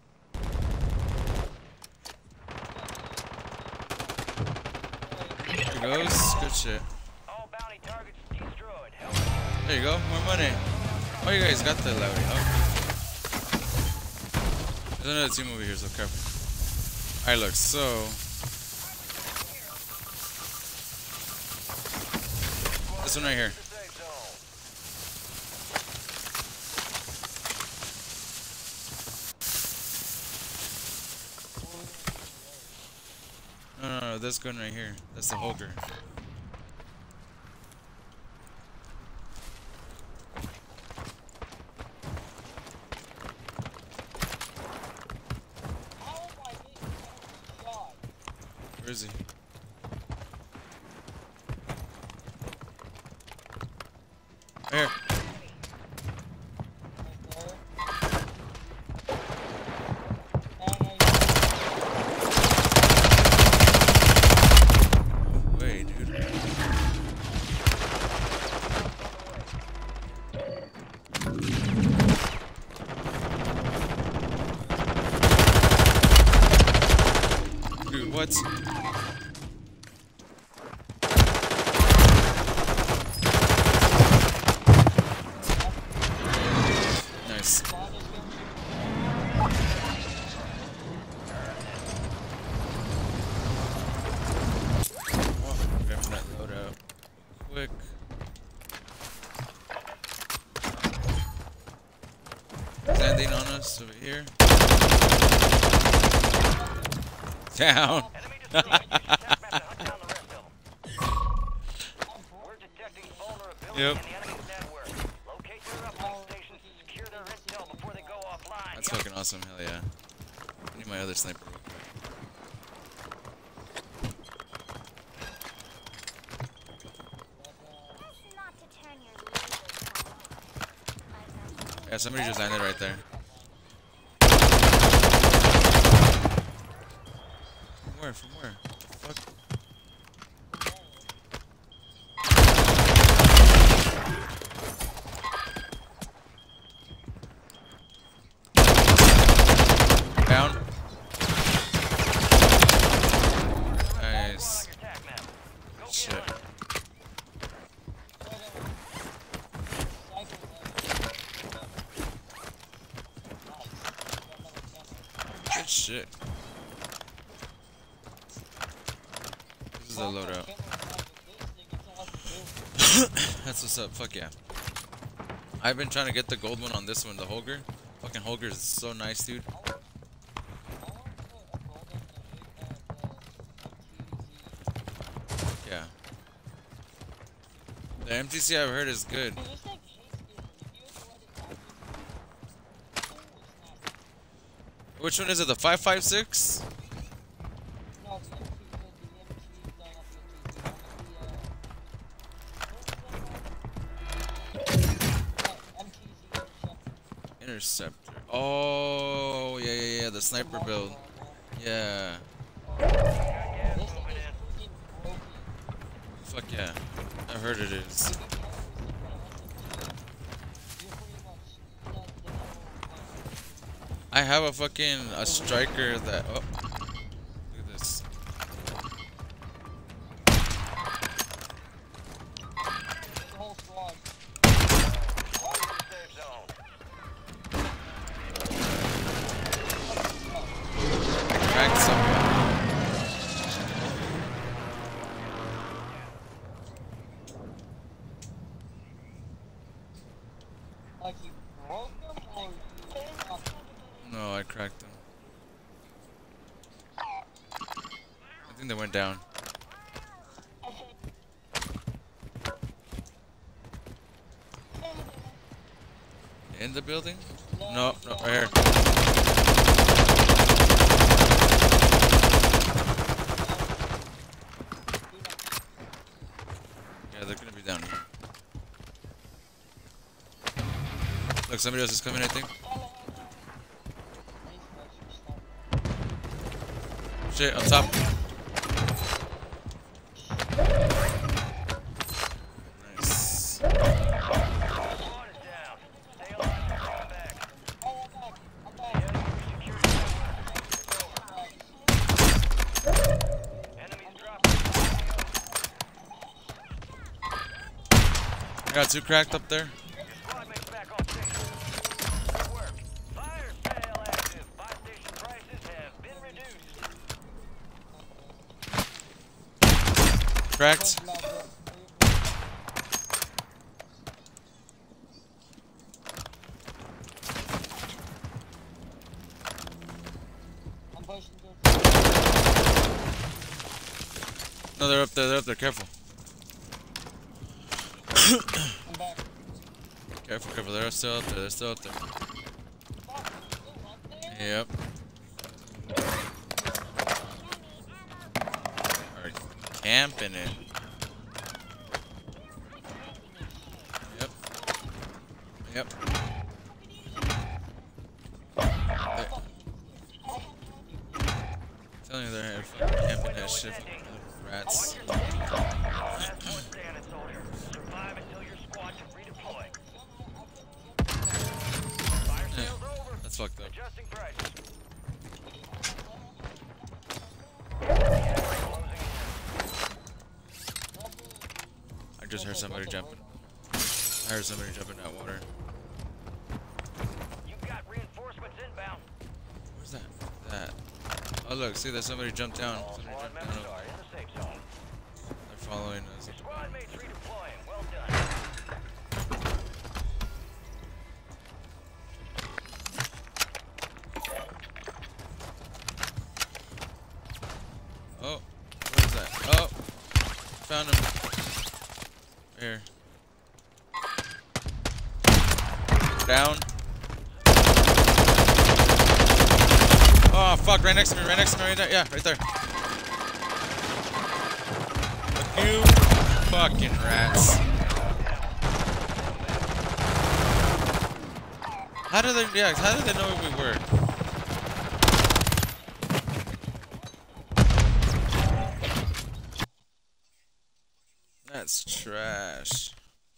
There he goes. Good shit. All bounty targets destroyed. Help. There you go. More money. Oh, you guys got the Lowry. Okay. There's another team over here, so careful. Alright, look. So. This one right here. The safe zone. No, no, no. This gun right here. That's the Holger. How am I being shot? Where is he? Here. Right there. And I What? Nice. Oh, grabbing that loadout quick. Landing on us over here. Down. Enemy destroyed. Use your attack map to hunt down the rest of them. We're detecting vulnerability Yep. in the enemy's network. Locate their uplink stations and secure their intel before they go offline. That's Yep. fucking awesome. Hell yeah. I need my other sniper real quick. Best not to turn your lasers on. Yeah, somebody just landed right there. From where? From where? The fuck? Down. Nice. Your attack map. Go get Shit. hunting. Good shit. This is a loadout. That's what's up. Fuck yeah. I've been trying to get the gold one on this one, the Holger. Fucking Holger is so nice, dude. Yeah. The M T C I've heard is good. Which one is it? The five five six? Interceptor. Oh, yeah, yeah, yeah. The sniper build. Yeah. Fuck yeah. I've heard it is. I have a fucking a striker that. Oh, look at this. Safe zone. Cracked somebody. Like you broke them or you No, I cracked them. I think they went down. In the building? No, no, right here. Yeah, they're gonna be down here. Look, somebody else is coming, I think. Shit, on top. Nice. Squad is down. Stay alive and fall back. Enemies dropping. I got two cracked up there. Your squad mates back on station. Good work. Fire sale active. Buy station prices have been reduced. Cracked. I'm pushing through. No, they're up there. They're up there. Careful. I'm back. Careful, careful. They're still up there. They're still up there. Fuck, you still up there? Yep. Are camping it. Yep. Yep. They're- telling you they're fucking camping that shit. Fucking rats. Last one standing, soldier. Survive until your squad can redeploy. Fire sale's over. That's fucked up. Adjusting prices. just heard somebody jumping. I heard somebody jumping that water. You've got reinforcements inbound. Where's that? That. Oh look, see that somebody jumped down. All Somebody squad jumped members down. are in the safe zone. They're following us. Your squad mates redeploying. Well done. Oh, what is that? Oh, found him. Here. Down. Oh fuck! Right next to me. Right next to me. Right there. Yeah, right there. You fucking rats. How did they? Yeah. How did they know who we were? That's trash.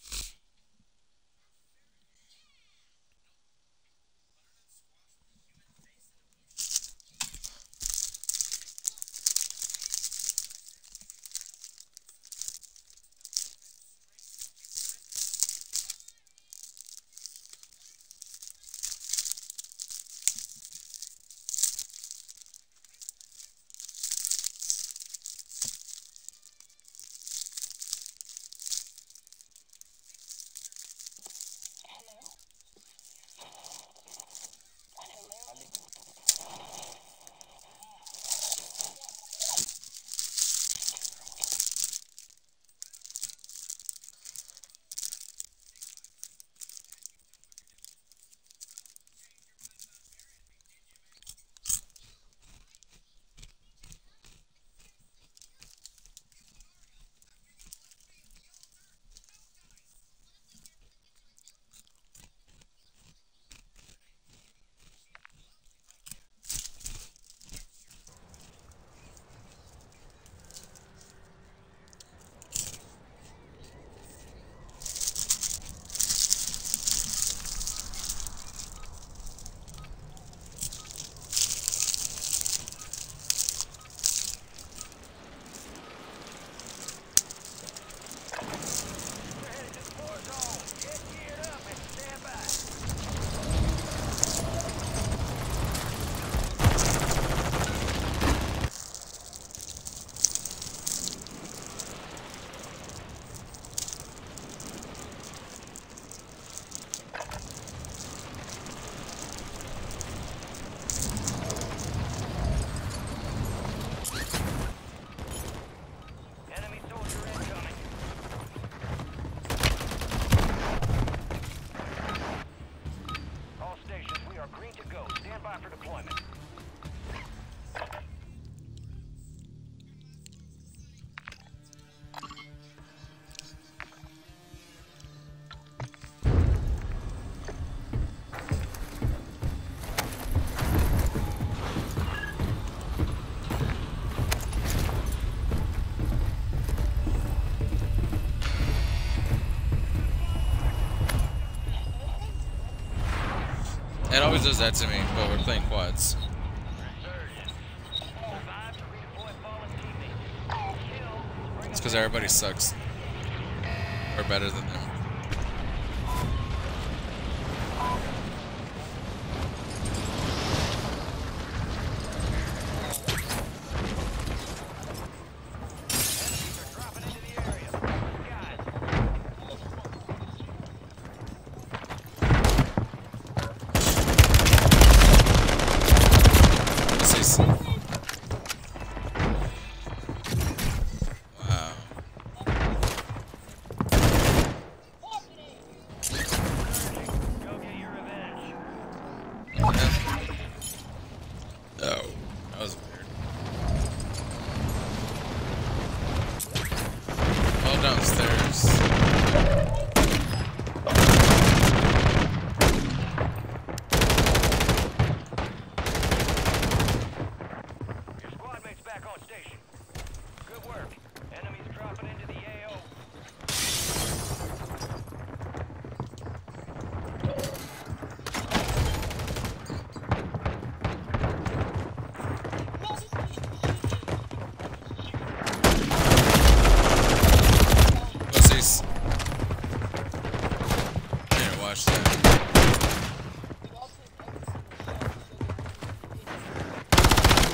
It always does that to me, but we're playing quads. It's because everybody sucks. Or better than them.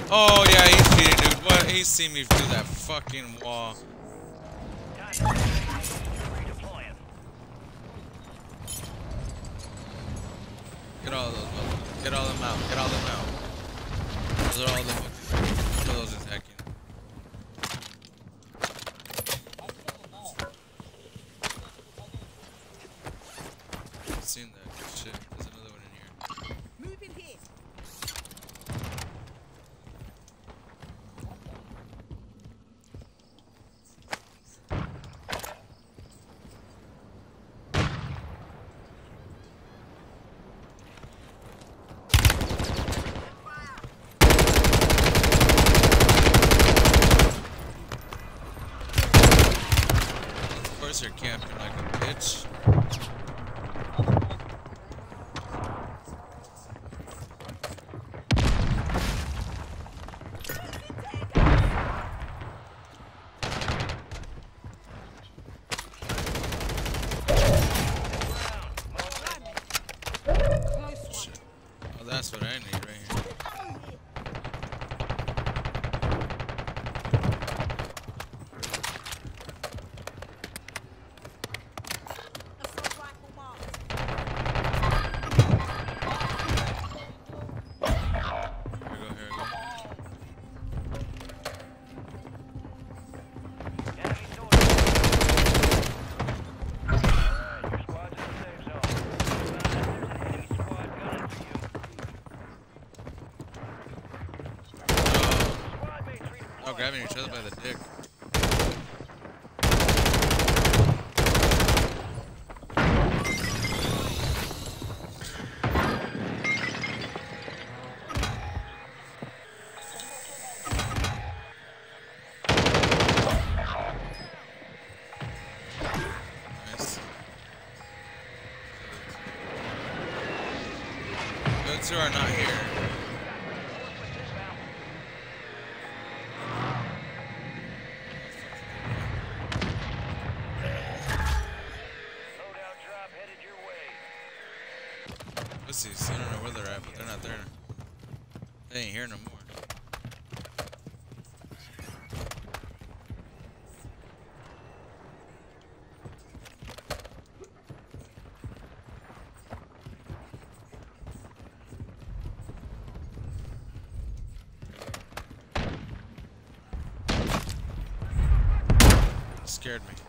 Oh yeah, he's cheating, dude. What? He seen me through that fucking wall. Redeploying. Get all of those. Motherfuckers. Get all of them out. Get all of them out. Those are all the fucking. One of those attacking. I've seen that. Good shit. There's another one in here. Moving here. Of course you're camping like a bitch. Close one. Oh, that's what I need right here. Assault rifle marked. Here we go, here we go. Enemy soldier. Alright, your squad's in the safe zone. There's an enemy squad gunning for you. Squad mates redeploying. Oh, grabbing each Well other by done. the dick. Nice. Those two are not here. Loadout drop headed your way. Pussies. I don't know where they're at, but they're not there. They ain't here no more. Scared me.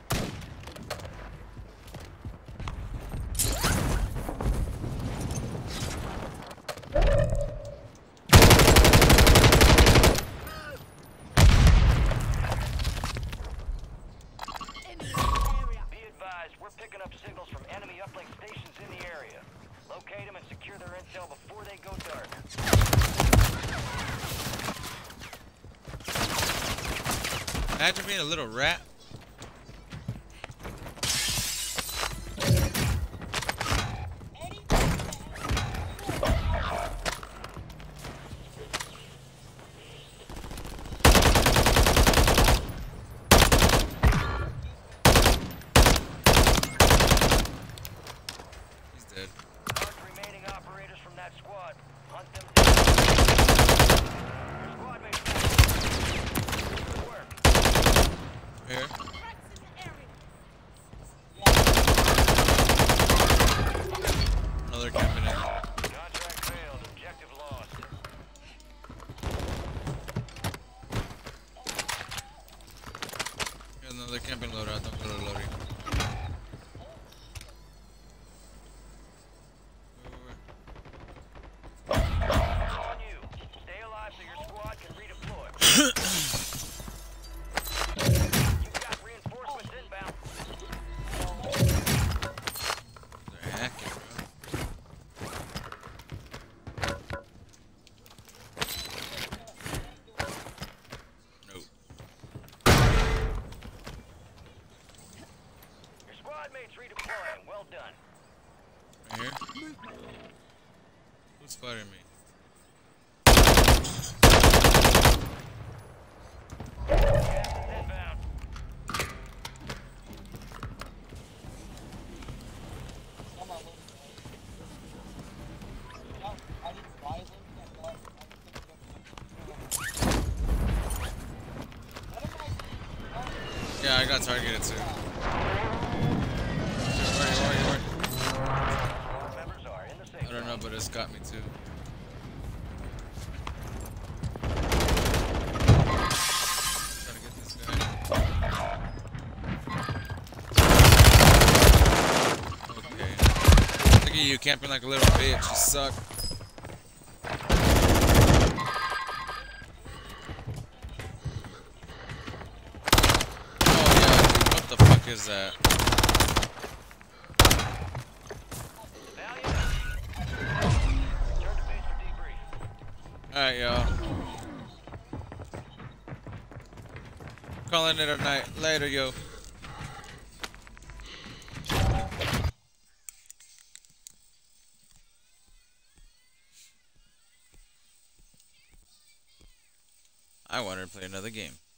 Enemy area. Be advised, we're picking up signals from enemy uplink stations in the area. Locate them and secure their intel before they go dark. Imagine being a little rat. He's dead. Mark remaining operators from that squad. Hunt them down. Your squad mates back. Good work. Here. Threats in the area. Another camping in. Contract failed. Objective lost. Here's another camping loadout. Don't go to loading. On you. Stay alive so your squad can redeploy. You've got reinforcements inbound. They're hacking, bro. Nope. Your squad mates redeploying. Well done. Right here. Who's spotting me? Gas is inbound. Come on, look. No, I need to buy them and go. Yeah, I got targeted too. Where are you, where are you, where are you? Squad members are in the safe I don't know, but it's got me too. Trying to get this guy. Okay. Look at you camping like a little bitch. You suck. Oh yeah, dude. What the fuck is that? Valiant. Return to base for debrief. Alright, y'all. Calling it a night. Later, yo. I wanted to play another game.